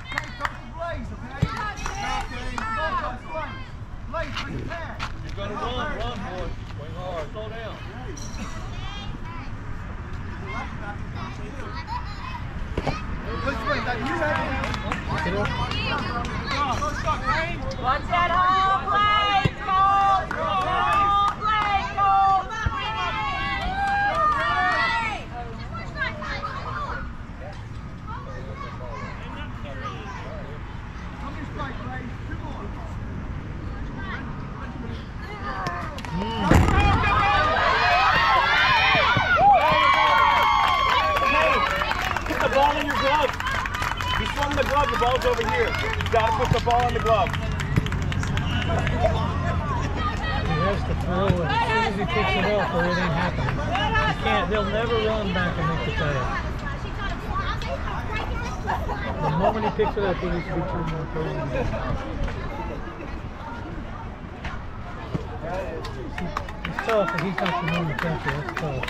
Speaker 1: You're gonna run, run, boy. Swing hard. Slow down. Good swing, baby. You ready?
Speaker 6: Watch that home plate, Colt! Home plate, Colt!
Speaker 1: Come here, strike, Blaze. Two more.
Speaker 9: ball's over here. You gotta put the ball in the glove.
Speaker 7: He has to throw it as soon as he picks it up or it ain't happening. He can't, they'll never run back and make the pass. The moment he picks it up, he needs to be turned on throwing. It's tough, but he's not the normal catcher. That's tough.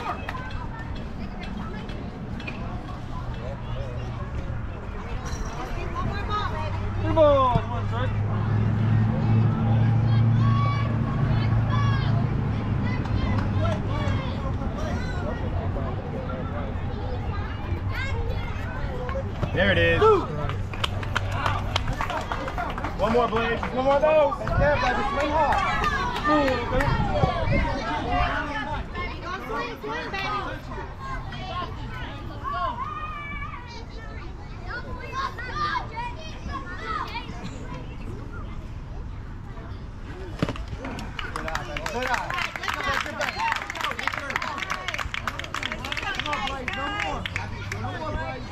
Speaker 9: Three balls, one strike. There it is. One more, Blaze. One more of those.
Speaker 3: That's there, baby. Swing hard. Good eye. Come on, Blaze. No more. No more, Blaze.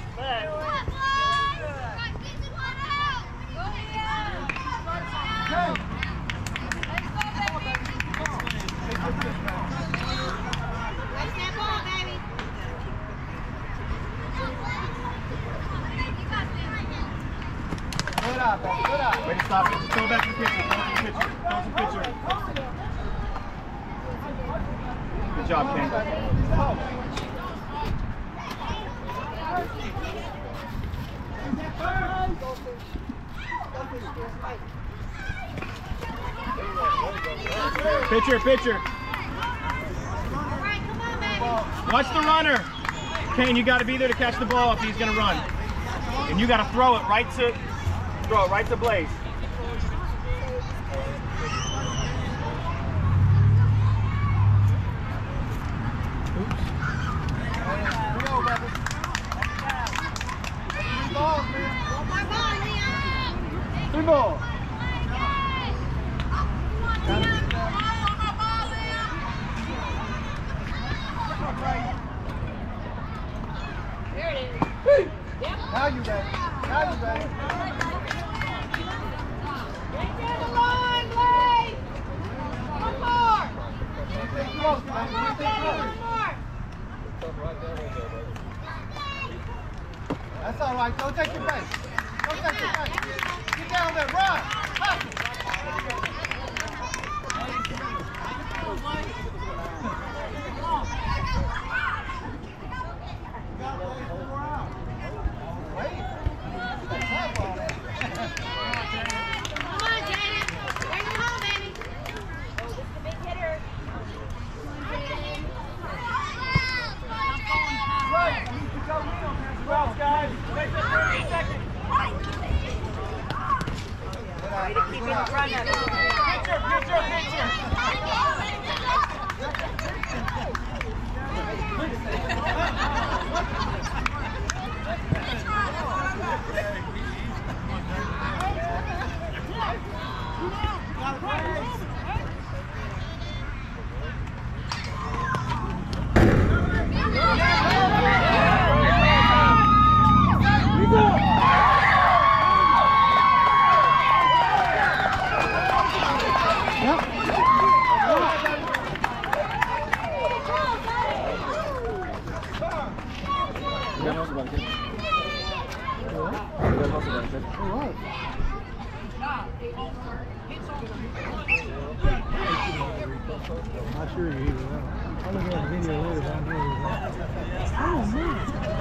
Speaker 3: Good eye, baby. Good eye.
Speaker 9: Way to stop it. Just throw it back to the pitcher. Throw it to the pitcher. Throw it to the pitcher. Good job, Ken. Pitcher, pitcher. Watch the runner. Kane, you got to be there to catch the ball if he's going to run. And you got to throw it right to throw it right to Blaze. Three balls.
Speaker 6: There it is.
Speaker 3: Now you ready. Now you ready.
Speaker 6: Get down the line, Blaze. One more.
Speaker 3: Anything close, baby.
Speaker 6: One more,
Speaker 3: Anything
Speaker 6: baby.
Speaker 3: close.
Speaker 6: One more.
Speaker 3: That's all right. Don't take your base. Don't take your base. Get down there. Run. Hustle. Wait.
Speaker 6: Come on, Jaden. Bring him home, baby. Oh, this is a big hitter.
Speaker 3: Right. You can go in on that.
Speaker 9: Well, guys, take this thirty seconds.
Speaker 3: Way to keep in front of it.
Speaker 9: Pitcher, pitcher, pitcher.
Speaker 7: Not sure you either. I'll look at the video later, but I know you're right. Oh, man.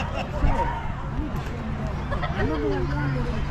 Speaker 7: I remember that guy.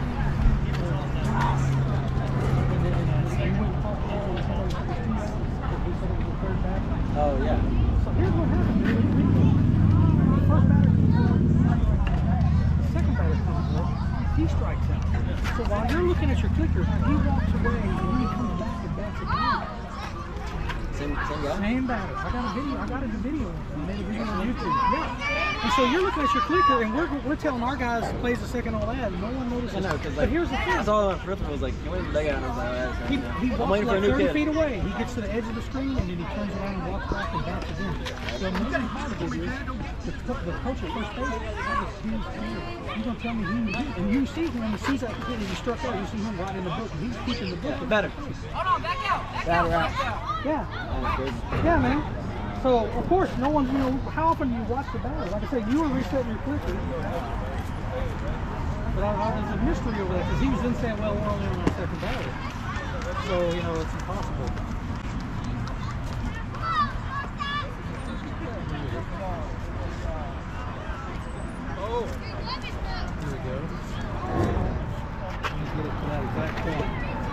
Speaker 2: Oh, yeah.
Speaker 7: So here's what happened. The first batter comes up. The second batter comes up. He strikes out. So while you're looking at your clicker, he walks away and then he comes back and bats again.
Speaker 2: Same, same guy?
Speaker 7: Same batter. I got a video. I got a video. I made a video on YouTube. Yeah. And so you're looking at your clicker, and we're, we're telling our guys to plays the second all that, and no one notices.
Speaker 2: I know, because
Speaker 7: but
Speaker 2: like,
Speaker 7: here's the thing.
Speaker 2: I saw it on Ripper was like, he went to the dugout and I was like, oh, that's
Speaker 7: He,
Speaker 2: right.
Speaker 7: he
Speaker 2: I'm
Speaker 7: walks
Speaker 2: waiting for a
Speaker 7: like
Speaker 2: new
Speaker 7: thirty
Speaker 2: kid.
Speaker 7: feet away. He gets to the edge of the screen, and then he turns around and walks back and bats again. So when you got to give you, the, co- the coach at first base, that was huge. You're going to tell me he knew it. And you see him, as soon as that kid he struck out, you see him right in the book, and he's keeping the book.
Speaker 2: Better.
Speaker 5: Hold on, back out, back out, back out.
Speaker 7: Yeah. Yeah, man. So, of course, no one's, you know, how often do you watch the batter? Like I said, you were resetting your clicker. But I, I, there's a mystery over that, because he was then saying, well, we're only on the second batter. So, you know, it's impossible. Oh. Here we go. Let's get it to that exact point.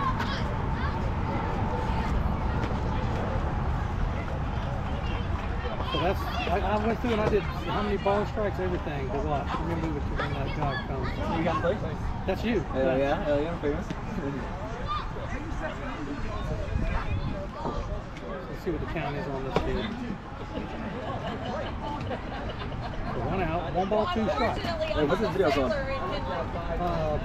Speaker 7: So that's, I, I went through and I did how many ball strikes, everything to watch. Let me move it to when that guy comes.
Speaker 2: You got first?
Speaker 7: That's you.
Speaker 2: Hell yeah, hell yeah, I'm famous.
Speaker 7: Let's see what the count is on this kid. So one out, one ball, two strikes.
Speaker 2: Hey, what's this video called?
Speaker 7: Uh,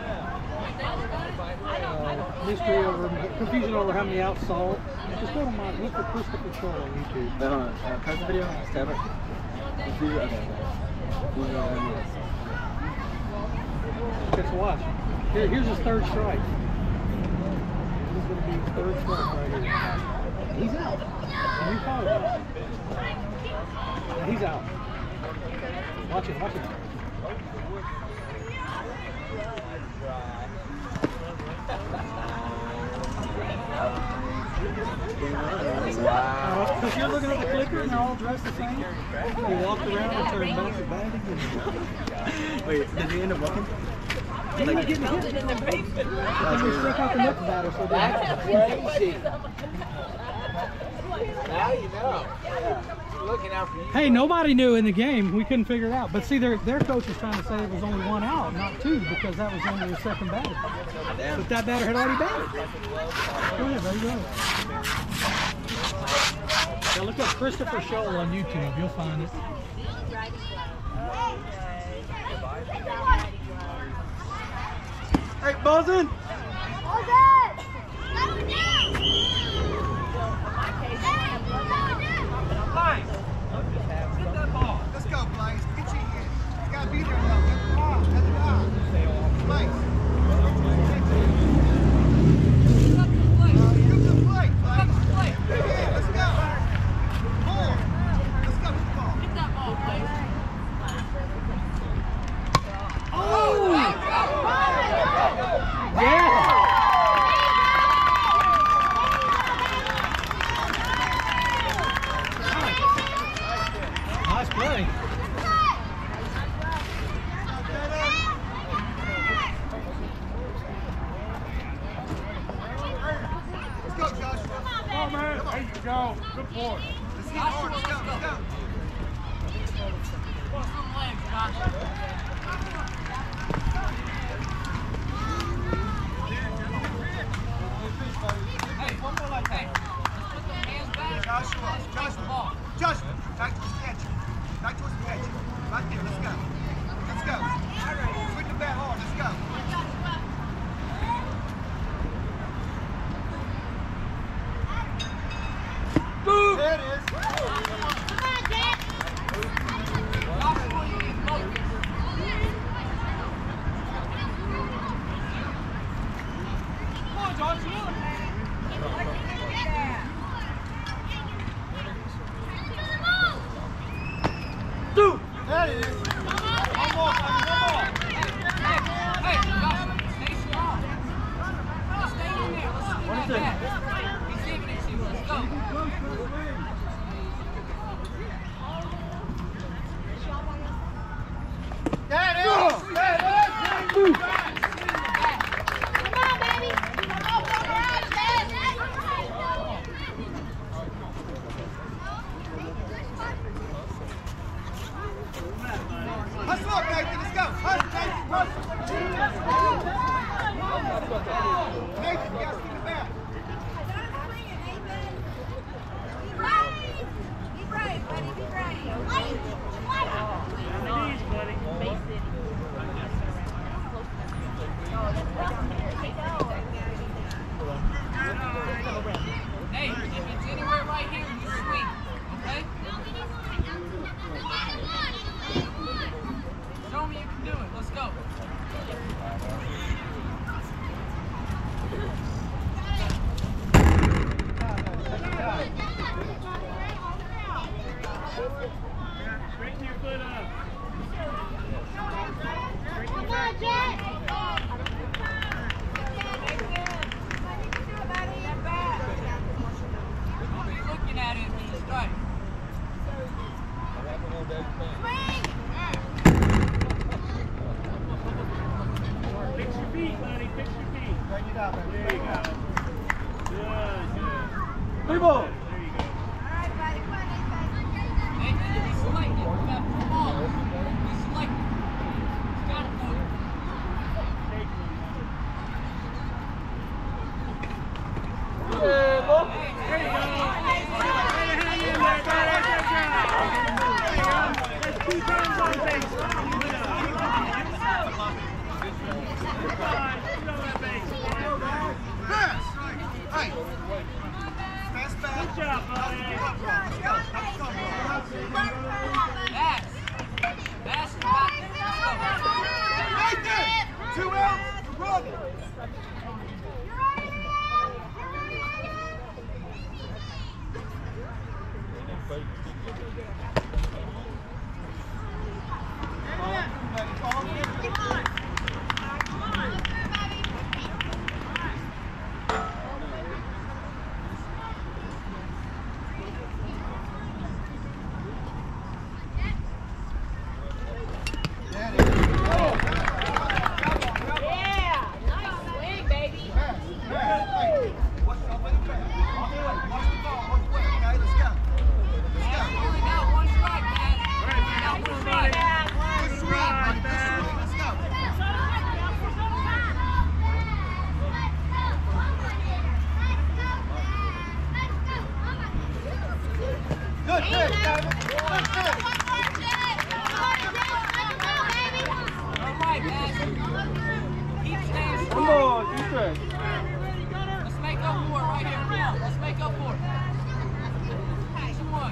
Speaker 7: uh, mystery over, confusion over how many outs saw it. Just go to my, look for Christopher Shaw on YouTube.
Speaker 2: No, hold on. Uh, press the video. Just tap it. Just do- Okay.
Speaker 7: Okay, so watch. Here, here's his third strike. This is going to be his third strike right here. He's out. And you caught him. And he's out. Watch it, watch it. Wow. Because you're looking at the clicker and they're all dressed the same. They walked around and turned back to back again.
Speaker 2: Wait, did he end up walking?
Speaker 7: He like, getting hit in the face. And we struck out the next batter, so
Speaker 8: that's crazy. Now you know. Yeah. Looking out for you.
Speaker 7: Hey, nobody knew in the game. We couldn't figure it out. But see, their their coach was trying to say it was only one out, not two, because that was only the second batter. Damn. But that batter had already batted. Go ahead, there you go. Now look up Christopher Shaw on YouTube. You'll find it.
Speaker 1: Hey, buzzing! Let's go, Blaze. Get you in. You gotta be there now. Get the ball. Get the ball. Blaze. Give the plate, Blaze. Yeah, let's go. More. Let's go with the ball.
Speaker 5: Get that ball, Blaze.
Speaker 7: Oh! Yeah! Nice play.
Speaker 1: Let's go, Joshua. Come on, man. There you go. Good boy. Let's get hard. Let's go. Let's go.
Speaker 5: Some legs, Josh. Hey, one more like that. Let's put them hands back.
Speaker 1: Joshua. Joshua. Joshua. Back to his catcher. Back to his catcher. Right there. Let's go. Let's go. Swing the bat hard. Let's go. Boom. There it is.
Speaker 6: Come on, Dad.
Speaker 5: Joshua, you need focus. Come on, Joshua.
Speaker 1: Dude. There it is. One more. One more.
Speaker 5: Hey, Joshua, stay strong. Stay in there. Let's
Speaker 2: What is
Speaker 5: do
Speaker 2: it?
Speaker 5: that back. He's giving it to you. Let's go.
Speaker 1: There it is. There it is.
Speaker 6: Come on, baby. Oh,
Speaker 7: Keep hands on base.
Speaker 1: Pass. Hey. Pass back.
Speaker 7: Good job, buddy.
Speaker 1: Let's go. Let's go.
Speaker 5: Pass. Pass and back.
Speaker 1: Right there. Two outs. Run. Good pitch, David. Good pitch.
Speaker 5: All right, guys. Keep staying strong.
Speaker 9: Come on, defense.
Speaker 5: Let's make up for it right here. Come on, let's make up for it. Two one.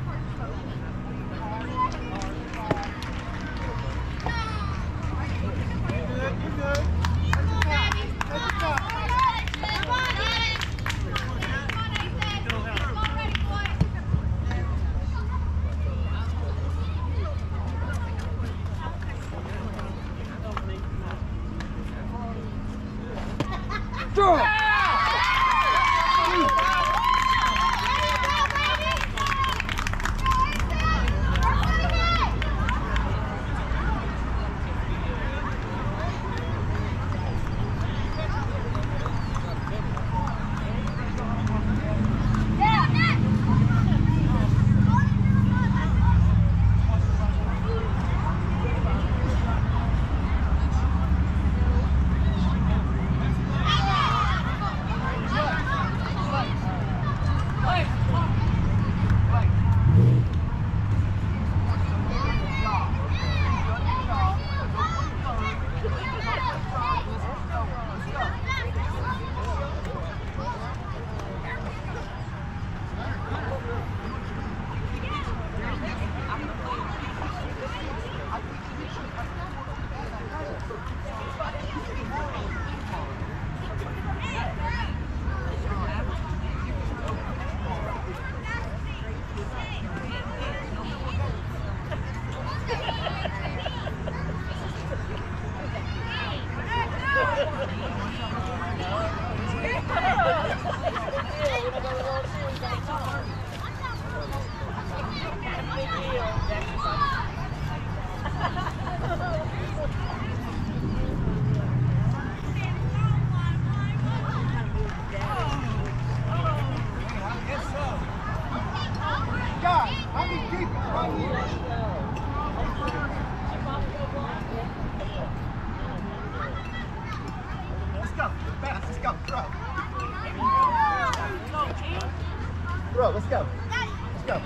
Speaker 3: Bro, let's go. Let's go.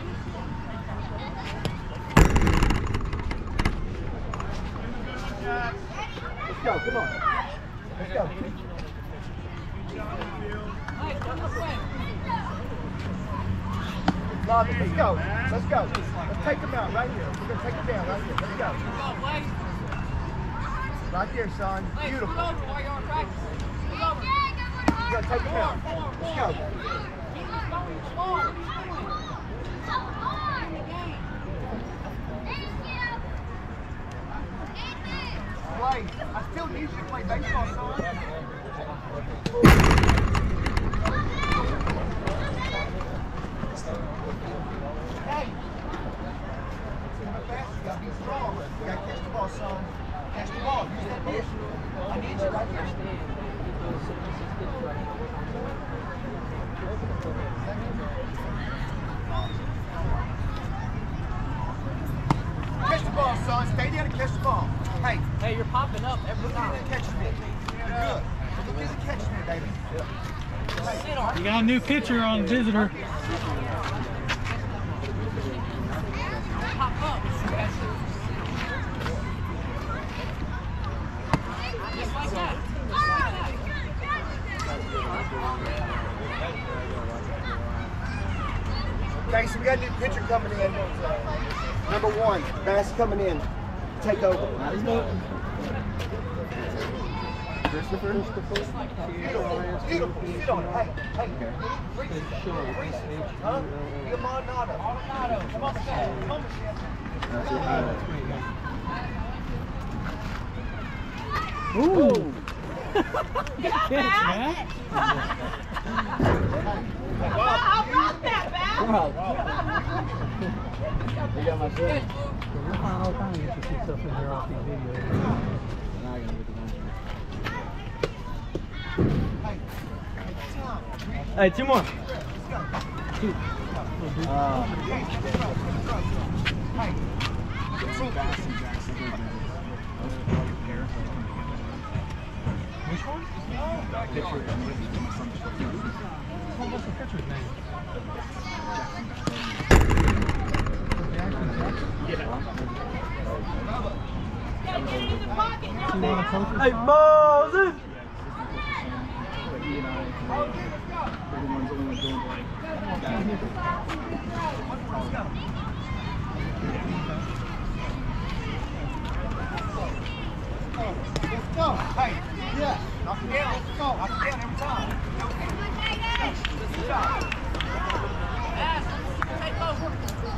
Speaker 3: Let's go, come on. Let's go. Love it. Let's go. Let's go. Let's take him out right here. We're going to take him down right here. Let's go. Right there, son. Beautiful. You got to take him out. Let's go. Play. I still need you to play baseball, son. Hey. You gotta be strong. You gotta catch the ball, son. Catch the ball. Use that pitch. I need you right here. Catch the ball, son. Stay down and catch the ball. Hey.
Speaker 5: Hey, you're popping up every
Speaker 3: Look
Speaker 5: time.
Speaker 3: at the catch me. You're good. Look at the catch me, baby.
Speaker 7: You got a new pitcher on visitor.
Speaker 5: Pop up.
Speaker 3: Pitcher coming in. Number one. Bass coming in. Take over.
Speaker 2: Christopher?
Speaker 3: Beautiful. Sit on it. Hey, hey. Huh? Yamanado. Come on, Michelle. Come on, Michelle.
Speaker 2: That's your highlight.
Speaker 7: Ooh! Good catch, man.
Speaker 6: How about that, Beth?
Speaker 2: Wow. You got my foot.
Speaker 7: We'll find all kinds of interesting stuff in there off these videos.
Speaker 2: Now I gotta get the lunch.
Speaker 9: Hey, two more.
Speaker 2: Two. Uh,
Speaker 7: Which one? What was the pitcher's name?
Speaker 9: Hey, Moses!
Speaker 3: Let's go. Hey, yeah. Knock it down. Let's go. Knock it down every time. Good job.
Speaker 5: Take over.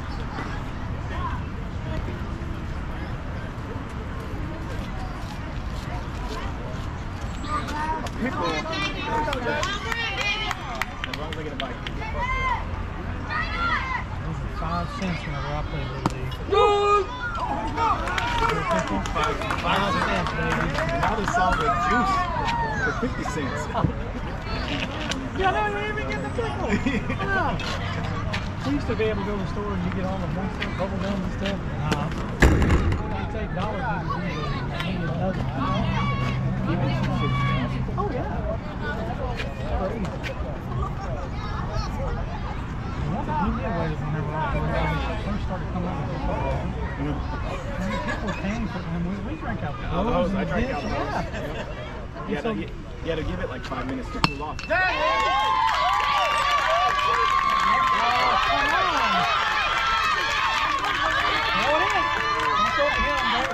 Speaker 9: People. As long as I get a bite.
Speaker 7: Those are five cents whenever I play the league.
Speaker 9: Five cents, baby. Now they sell the juice for fifty cents.
Speaker 7: Yeah, no, you even get the pickle. Yeah. We used to be able to go to the store and you get all the one cent bubble gum and stuff. Nah. You take dollars and you need another. Oh, yeah. Crazy. One of the new giveaways whenever I first started coming out with football. People were paying for them. We, we drank out the
Speaker 9: Oh, those, I drank
Speaker 7: dish,
Speaker 9: out the
Speaker 7: yeah.
Speaker 9: You had, to, you, you had to give it like five minutes to cool off.
Speaker 7: Oh, come on. Throw it in. Don't throw it in, baby.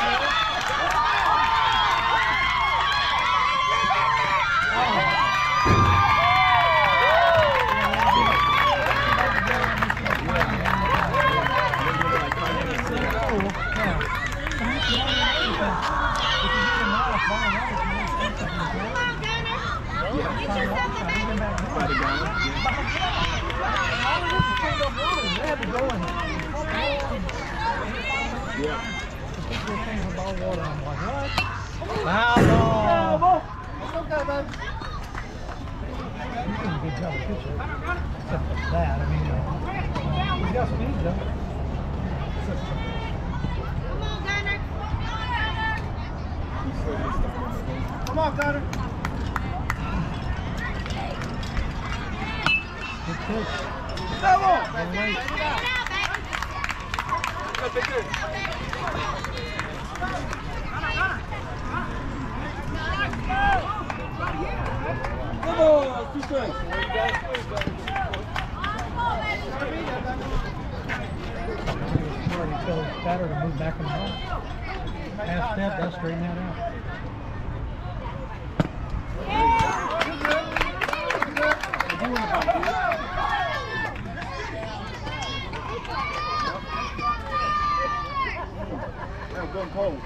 Speaker 9: Yeah.
Speaker 7: Foul ball. It's okay, baby. He's doing a good job of pitching. Except for that, I mean, uh, he's got speed though.
Speaker 3: Come on, Gunner.
Speaker 7: Good pitch.
Speaker 3: Come on.
Speaker 7: Well, wait.
Speaker 2: Come on, two strikes.
Speaker 7: Already tell his batter to move back on the ball. Half step, that's straighten that out.
Speaker 9: I'm going cold.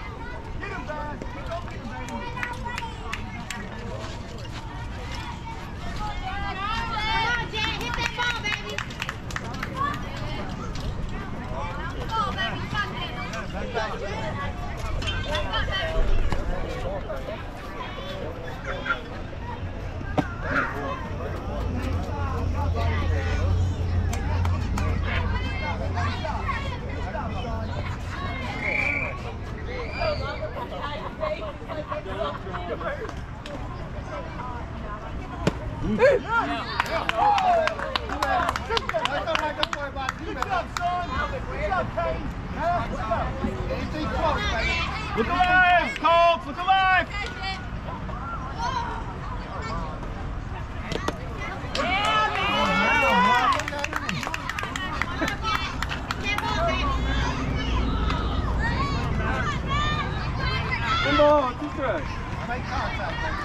Speaker 9: Look alive, Colt! Look alive! ball, two strikes.
Speaker 1: Make contact, baby.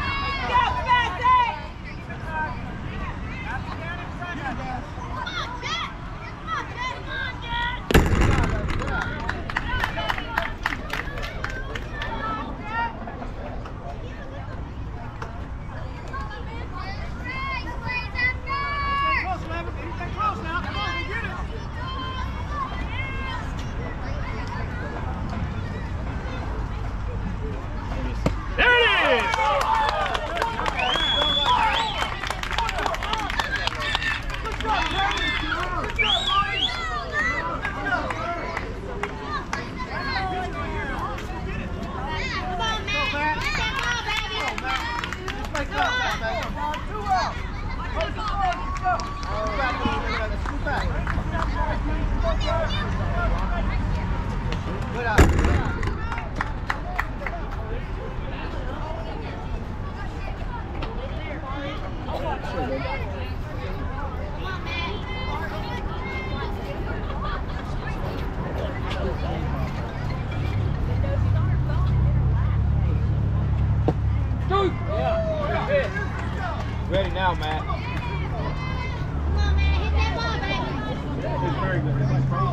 Speaker 9: Ready now, Matt.
Speaker 6: Come on, man. Hit that ball, baby.
Speaker 9: It's very good. It's like crazy.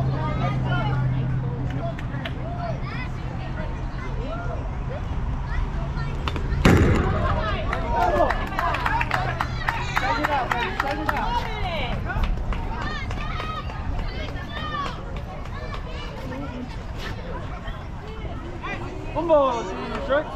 Speaker 1: Take it out, baby. Take it out.
Speaker 9: One ball, junior strike.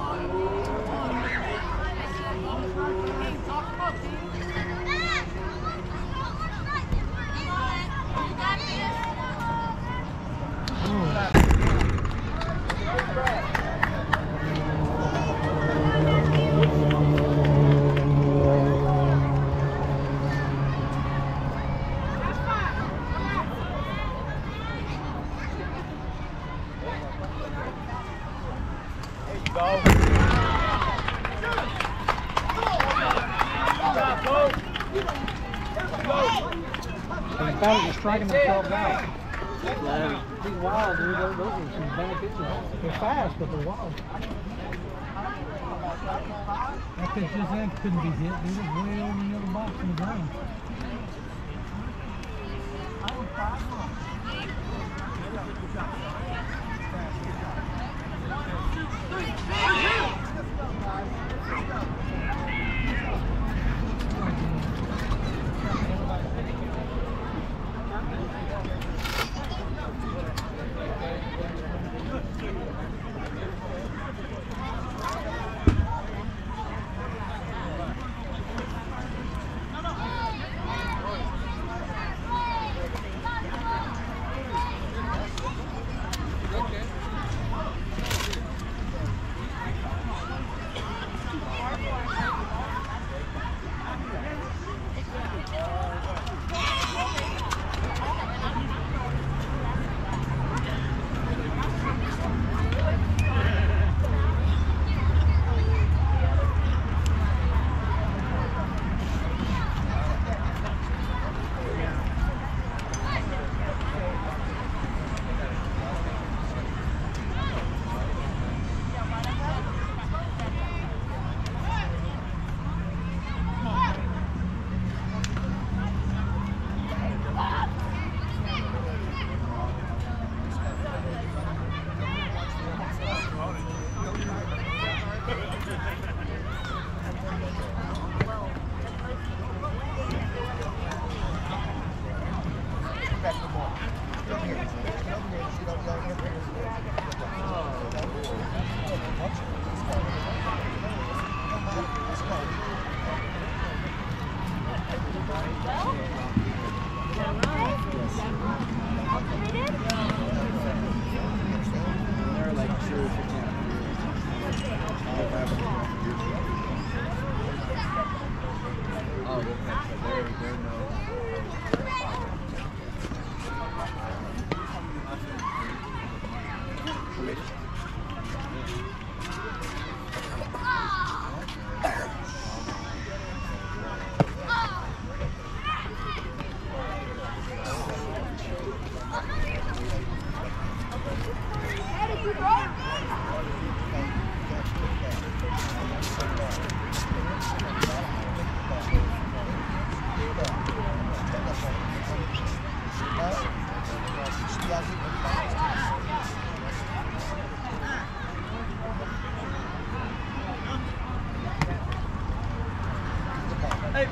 Speaker 7: They're striking themselves out. Yeah. These wild, dude, those, those are some bad pitches. They're fast, but they're wild. That pitch just then couldn't be hit. They was way over in the other box in the ground.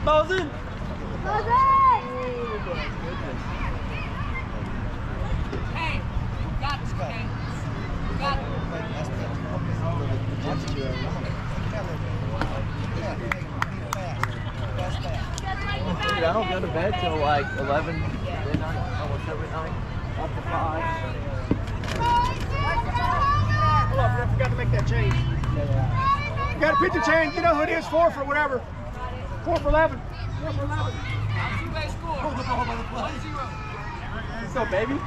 Speaker 4: Ball's in.
Speaker 5: Hey, got this, okay? Got it.
Speaker 8: Dude, I don't go to bed till like eleven midnight, almost every night, up to five.
Speaker 9: Hold up, I forgot to make that change. You got a pitch and change. You know who it is. Four for whatever. Four for eleven. Four for eleven.
Speaker 5: Two-way score.
Speaker 1: Hold the ball by the play.
Speaker 5: Zero.
Speaker 4: What's up, baby?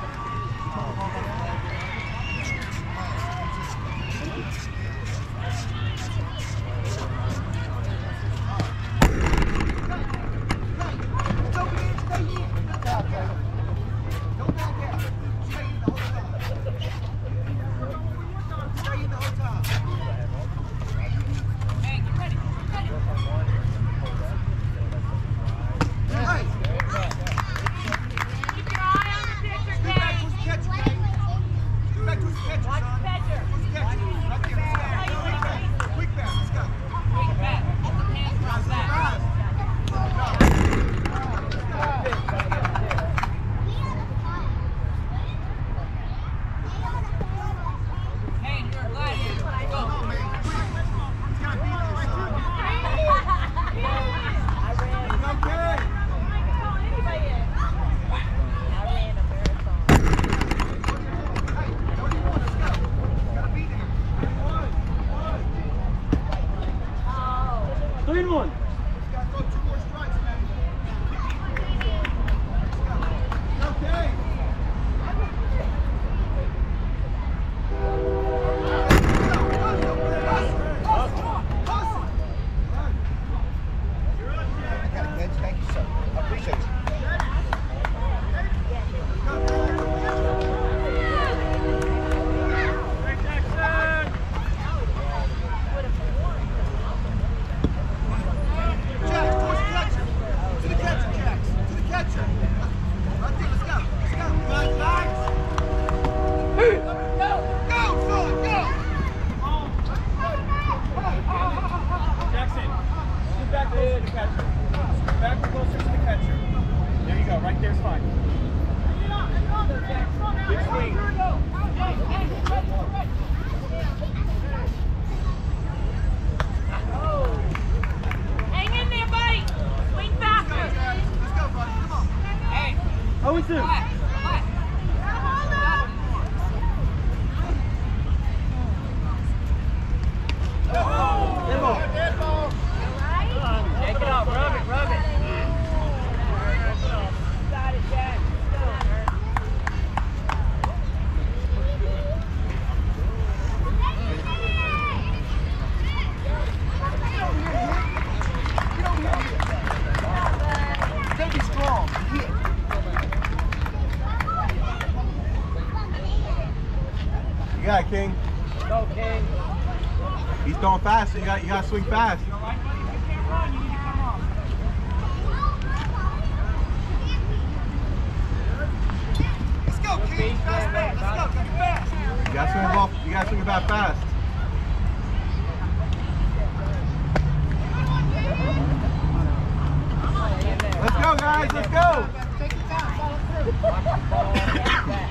Speaker 4: Three and one.
Speaker 3: Thank you, sir. I appreciate you.
Speaker 4: Oh, it's in.
Speaker 8: Take it off, rub it, rub it. Got it, Jack.
Speaker 3: Gotta be strong. Hit.
Speaker 1: You got it, King.
Speaker 8: Go, King.
Speaker 1: He's throwing fast, so you got you got to swing fast.
Speaker 3: Let's go, King. Fast back. Let's go. Come fast.
Speaker 1: You got to swing the ball. You got to swing it back fast. Let's go, guys. Let's go.
Speaker 3: Take your time. Follow through.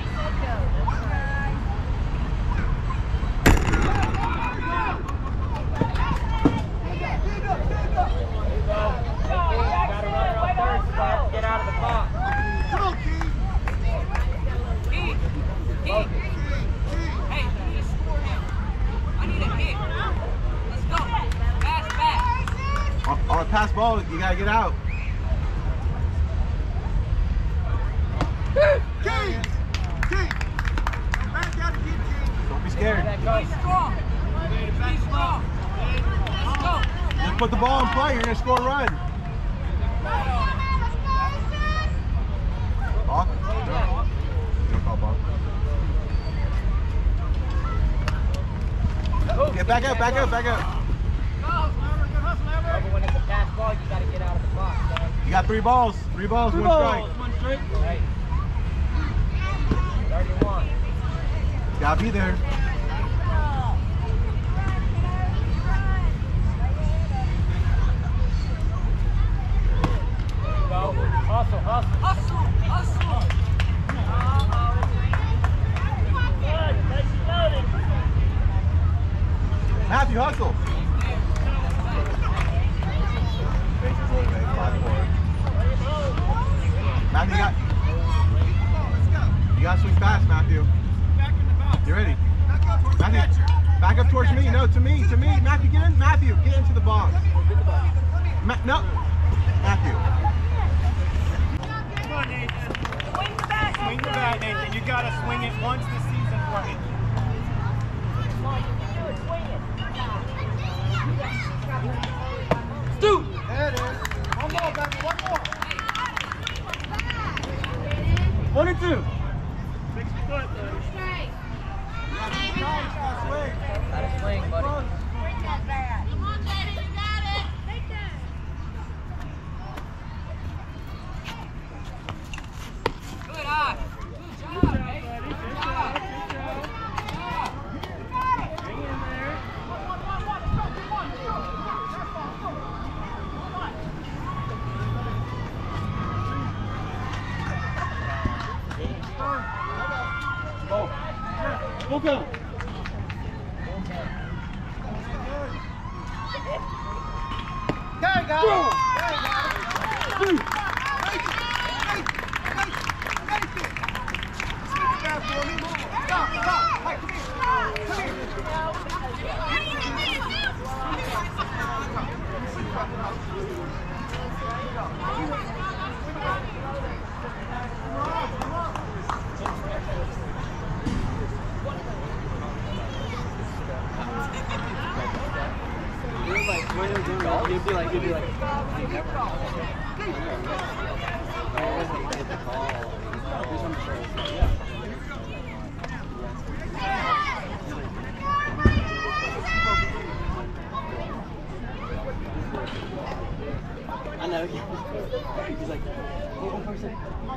Speaker 8: Get out of the box.
Speaker 3: Come on, King.
Speaker 5: Key. Key. Hey, you need to score him. I need a hit. Let's go. Pass back.
Speaker 1: On, on a pass ball, you got to get out.
Speaker 3: King. King. Back out again, King.
Speaker 1: Don't be scared.
Speaker 5: Be strong. Be strong. Let's go.
Speaker 1: Just put the ball in play. You're going to score a run. Balk? No. You don't call balk. Get back up, back up, back up.
Speaker 8: Remember, when it's a pass ball, you got to get out of the box, man.
Speaker 1: You got three balls. Three balls,
Speaker 4: Three
Speaker 1: one
Speaker 4: balls,
Speaker 1: strike.
Speaker 4: one strike.
Speaker 8: Right. thirty-one.
Speaker 1: Gotta be there. Matthew, hustle. Bases loaded, babe. five four. Matthew, you got... You got to swing fast, Matthew. You ready? Matthew, back up towards me. No, to me, to me. Matthew, get in. Matthew, get into the box. Ma no. Matthew.
Speaker 9: Come on, Nathan. Swing the bat, Swing the bat, Nathan. You got to swing it once this season for me.
Speaker 1: Stu! There it is. One more, baby. One more.
Speaker 4: One and two.
Speaker 9: Six foot, though.
Speaker 5: Gotta swing, buddy.
Speaker 6: Come on, Daddy, you got it. Take that.
Speaker 5: Good eye. Good job, baby. Good job.
Speaker 4: Full count.
Speaker 1: There you go. There you go. Stop, stop. Hey, come here. Come
Speaker 2: Like, when it was doing that, you'd be like, you'd be like, you never know. I wasn't get the call. There's some shows. Yeah. I know. He's like, hold on for a second.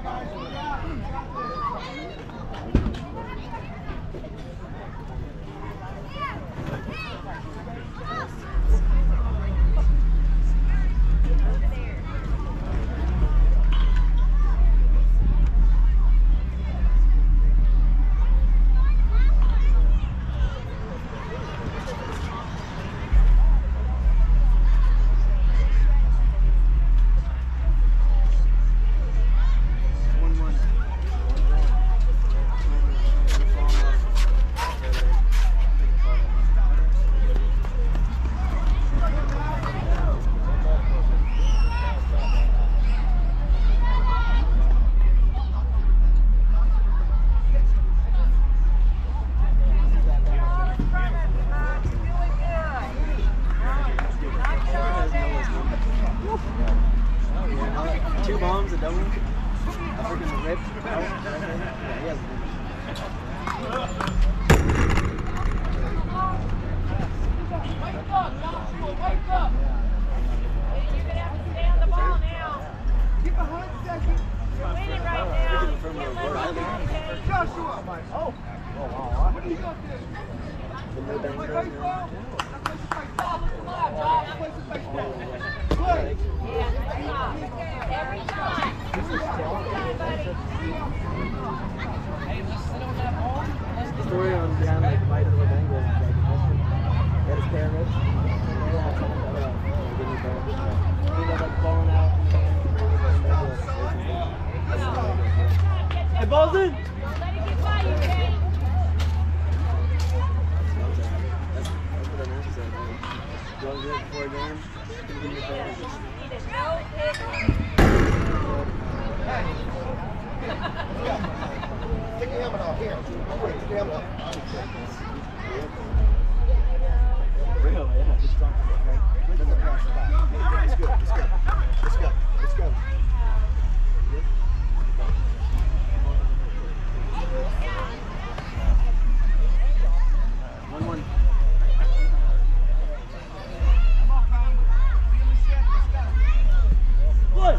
Speaker 2: Two bombs, a double. I freaking ripped. Oh, right there. Yeah, he has
Speaker 6: Wake up, Joshua, wake up. Hey, you're going to have to stay on the ball now.
Speaker 1: Keep behind second.
Speaker 6: You're winning right now. Can't let them win, okay?
Speaker 1: Joshua. Oh. Oh, wow. What do you got there?
Speaker 2: no bang
Speaker 1: Play
Speaker 2: throws
Speaker 1: baseball?
Speaker 2: now.
Speaker 1: That place is baseball. That place is baseball. Play.
Speaker 6: Yeah, every time. Every time. Every time, buddy.
Speaker 5: Hey, let's sit on that ball. Let's
Speaker 2: The story on behind like fight of the Bengals, like husband, he had his parents, and they had something that uh, getting his parents. He ended up like falling out.
Speaker 4: Hey, ball's in.
Speaker 6: Don't let it get by you, Kane.
Speaker 2: That's what the nurse said. You want to do it before a game? Give me your parents.
Speaker 6: Need a no hit.
Speaker 3: Take your helmet off here. Wait, take your helmet off.
Speaker 2: Real, yeah. Just drunk. Okay.
Speaker 3: Let's go. Let's go. Let's go. Let's go.
Speaker 2: One, one.
Speaker 4: What?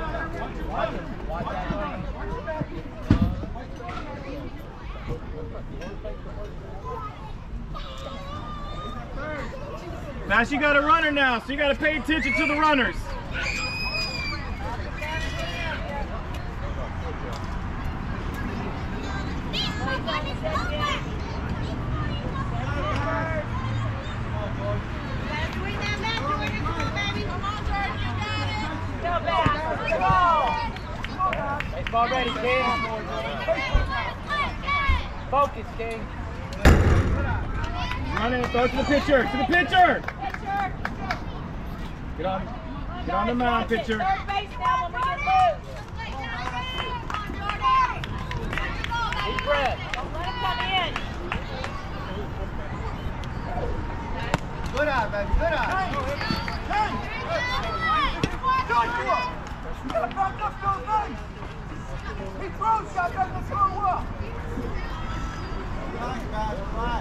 Speaker 9: Bass, you got a runner now, so you got to pay attention to the runners.
Speaker 8: Baseball ready, King. Focus, King.
Speaker 9: Run in, throw it to the pitcher, to the pitcher! Get on, get on the mound, pitcher.
Speaker 6: Third base now when we get loose.
Speaker 8: Deep breath.
Speaker 6: Don't let him come in.
Speaker 1: Good eye, baby. Good eye. Joshua! Let's go, let's go, nice! He throws, shot, let's go, up! Relax, guys, relax.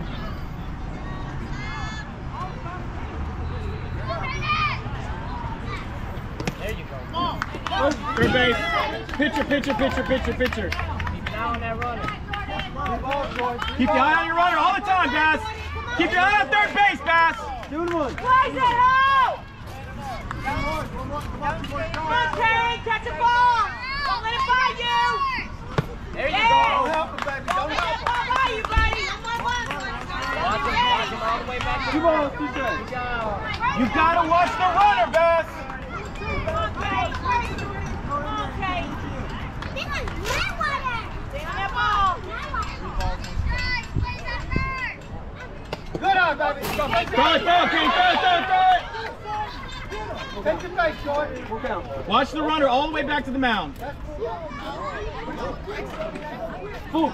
Speaker 8: There you go.
Speaker 9: Third base. Pitcher, pitcher, pitcher, pitcher, pitcher.
Speaker 8: Keep an eye on that runner.
Speaker 9: Keep your eye on your runner all the time, Bass. Keep your eye on third base, Bass.
Speaker 7: Doing one.
Speaker 6: Blaze it home! Come on, Kane, catch a ball! Don't let it by you!
Speaker 8: There you
Speaker 6: Yeah.
Speaker 8: go.
Speaker 1: Don't help him, baby.
Speaker 6: Don't
Speaker 1: Don't
Speaker 6: let
Speaker 1: help
Speaker 6: that
Speaker 1: him.
Speaker 6: ball by you, buddy!
Speaker 8: Watch him, watch him all the way back to
Speaker 7: Two
Speaker 8: the
Speaker 7: balls, two strikes.
Speaker 8: Good job.
Speaker 9: You gotta watch the runner, Bass.
Speaker 6: Come on, Kane! Come on, Kane! Stay on that ball!
Speaker 1: Good eye, baby. Go,
Speaker 9: Throw it, throw it, King, throw it, throw it, throw it.
Speaker 1: take your face, Jordan.
Speaker 7: Full count.
Speaker 9: Watch the runner all the way back to the mound.
Speaker 7: Full.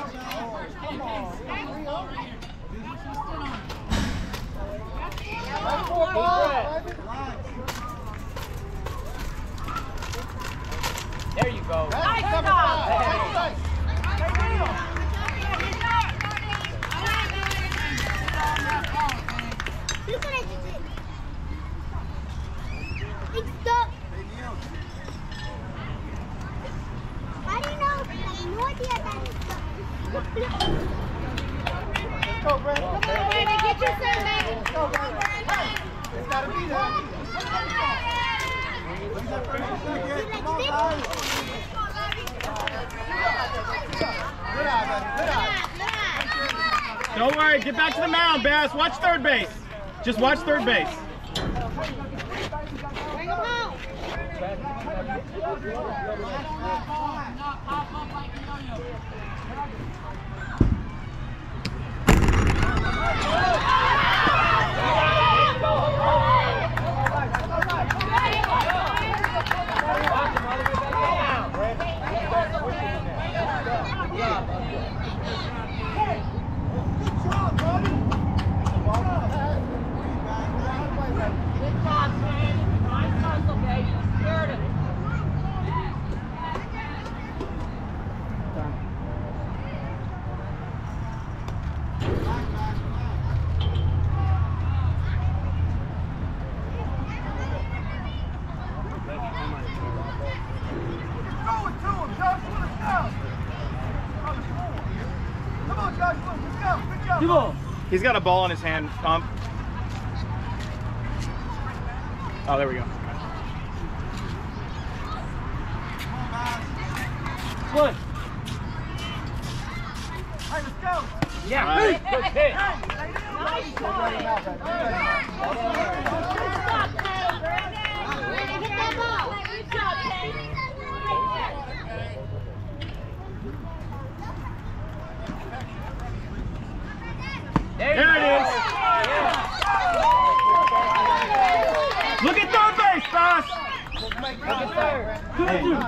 Speaker 8: Deep breath. There you go.
Speaker 6: Nice
Speaker 1: Number
Speaker 6: job!
Speaker 1: five. Take your face. Let's go, Brandon. Come on,
Speaker 6: Baby, get your son, baby!
Speaker 1: Let's go, Brandon. It's gotta be there. Good eye, baby. Good eye.
Speaker 9: Don't worry, get back to the mound, Bass. Watch third base. Just watch third base.
Speaker 6: Bring him home!
Speaker 7: Two balls.
Speaker 9: He's got a ball in his hand, Tom. Oh, there we go.
Speaker 7: One.
Speaker 1: Hey, let's go.
Speaker 8: Yeah,
Speaker 9: All right.
Speaker 8: good hit.
Speaker 6: Nice job! Get that ball! Good job, Kane!
Speaker 8: There,
Speaker 9: There it
Speaker 8: you
Speaker 9: is.
Speaker 8: go. Yeah.
Speaker 9: Look at third base, Bass.
Speaker 1: Let's make
Speaker 8: Look at third.
Speaker 7: Two and two.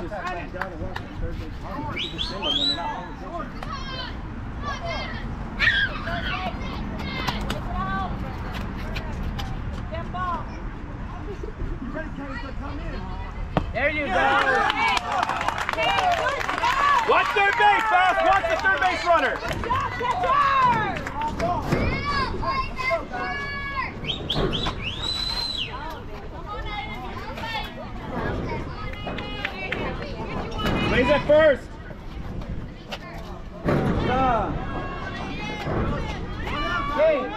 Speaker 8: There you go.
Speaker 9: Watch third base, Bass. Watch the third base runner. Lays at first.
Speaker 7: Stop.
Speaker 6: Hey.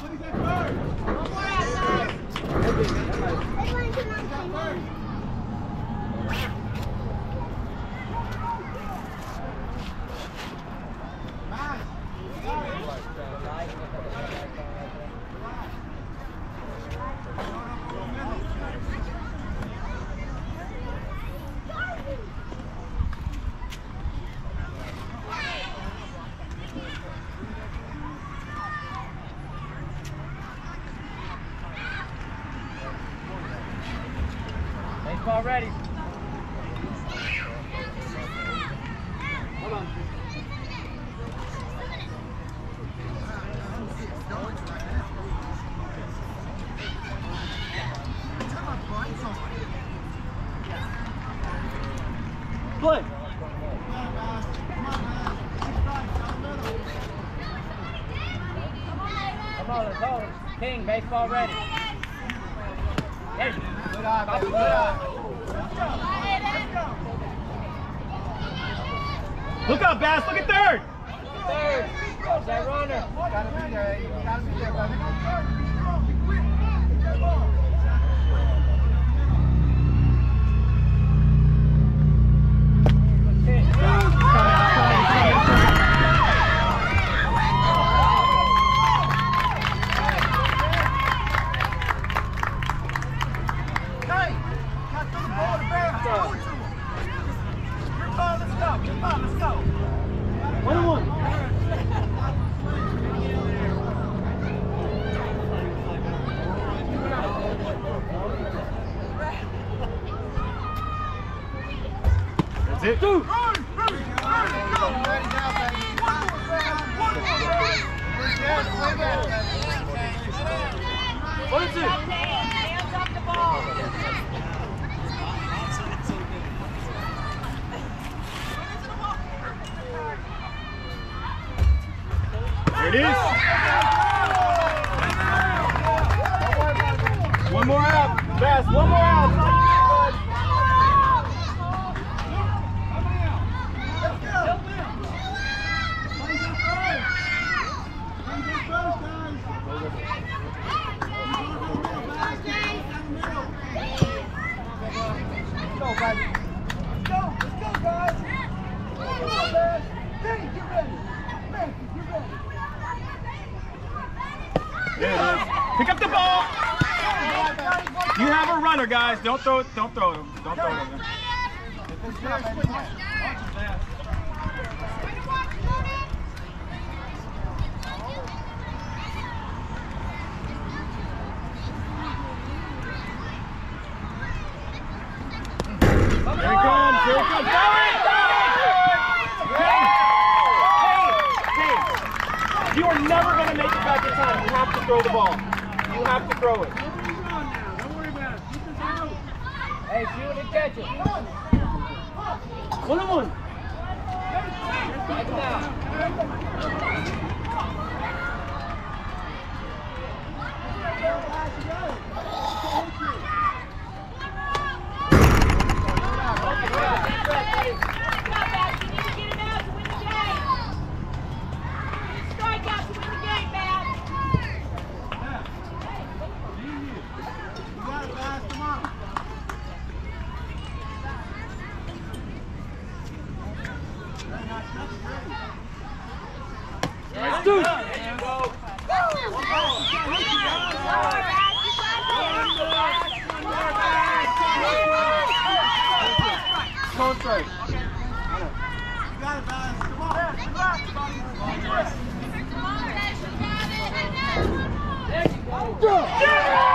Speaker 6: Baseball ready. Hold on.
Speaker 7: Play.
Speaker 6: Come on, let's hold it. King, baseball ready. Hey.
Speaker 3: Good eye, baby. Good eye.
Speaker 9: Look up, Bass. Look at third.
Speaker 6: Third. Watch that runner.
Speaker 3: Gotta be there. You gotta be there, brother.
Speaker 7: One and one.
Speaker 9: That's it.
Speaker 7: Two. One and two.
Speaker 6: Hands up the ball.
Speaker 9: There it is. One more out. Bass, one more out. There it is. Pick up the ball. You have a runner, guys. Don't throw it. Don't throw it. Don't throw it. Here he comes. Here he comes. Throw it. You are never going to make it back in time. You have to throw the ball. You have to throw it.
Speaker 6: Hey, shoot and catch it.
Speaker 7: One and one.
Speaker 6: Back down.
Speaker 7: Dude. Contrary.
Speaker 1: You got it, guys. Come on.
Speaker 6: There you go.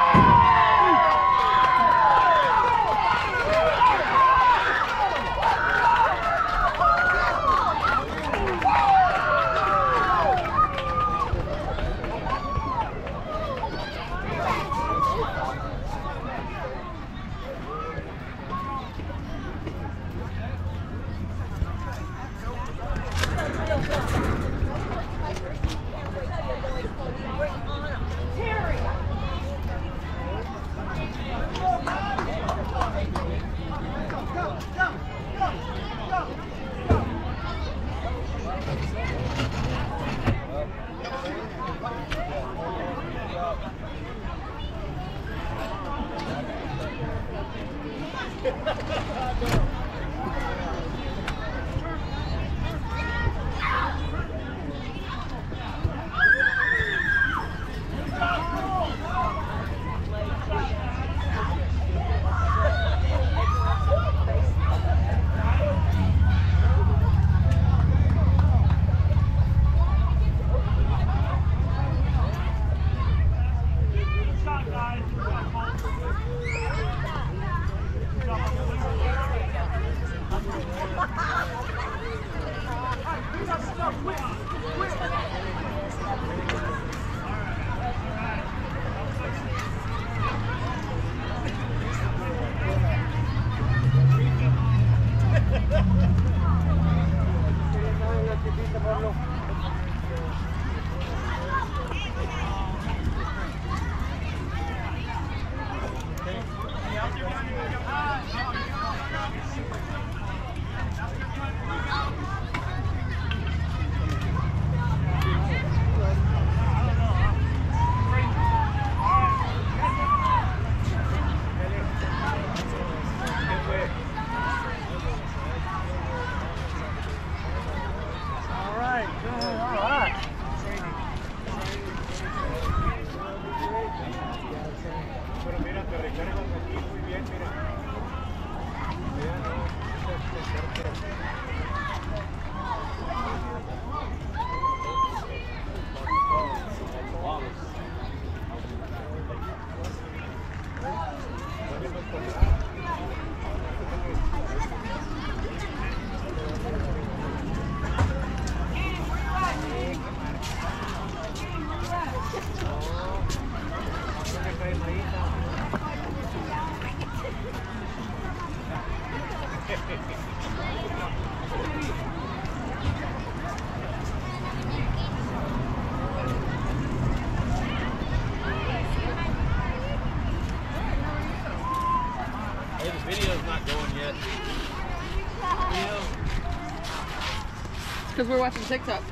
Speaker 6: Because we're watching TikTok.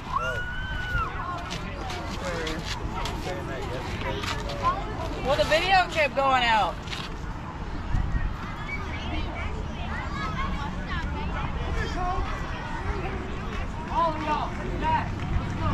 Speaker 6: Well, the video kept going out. All of y'all, back. Let's go.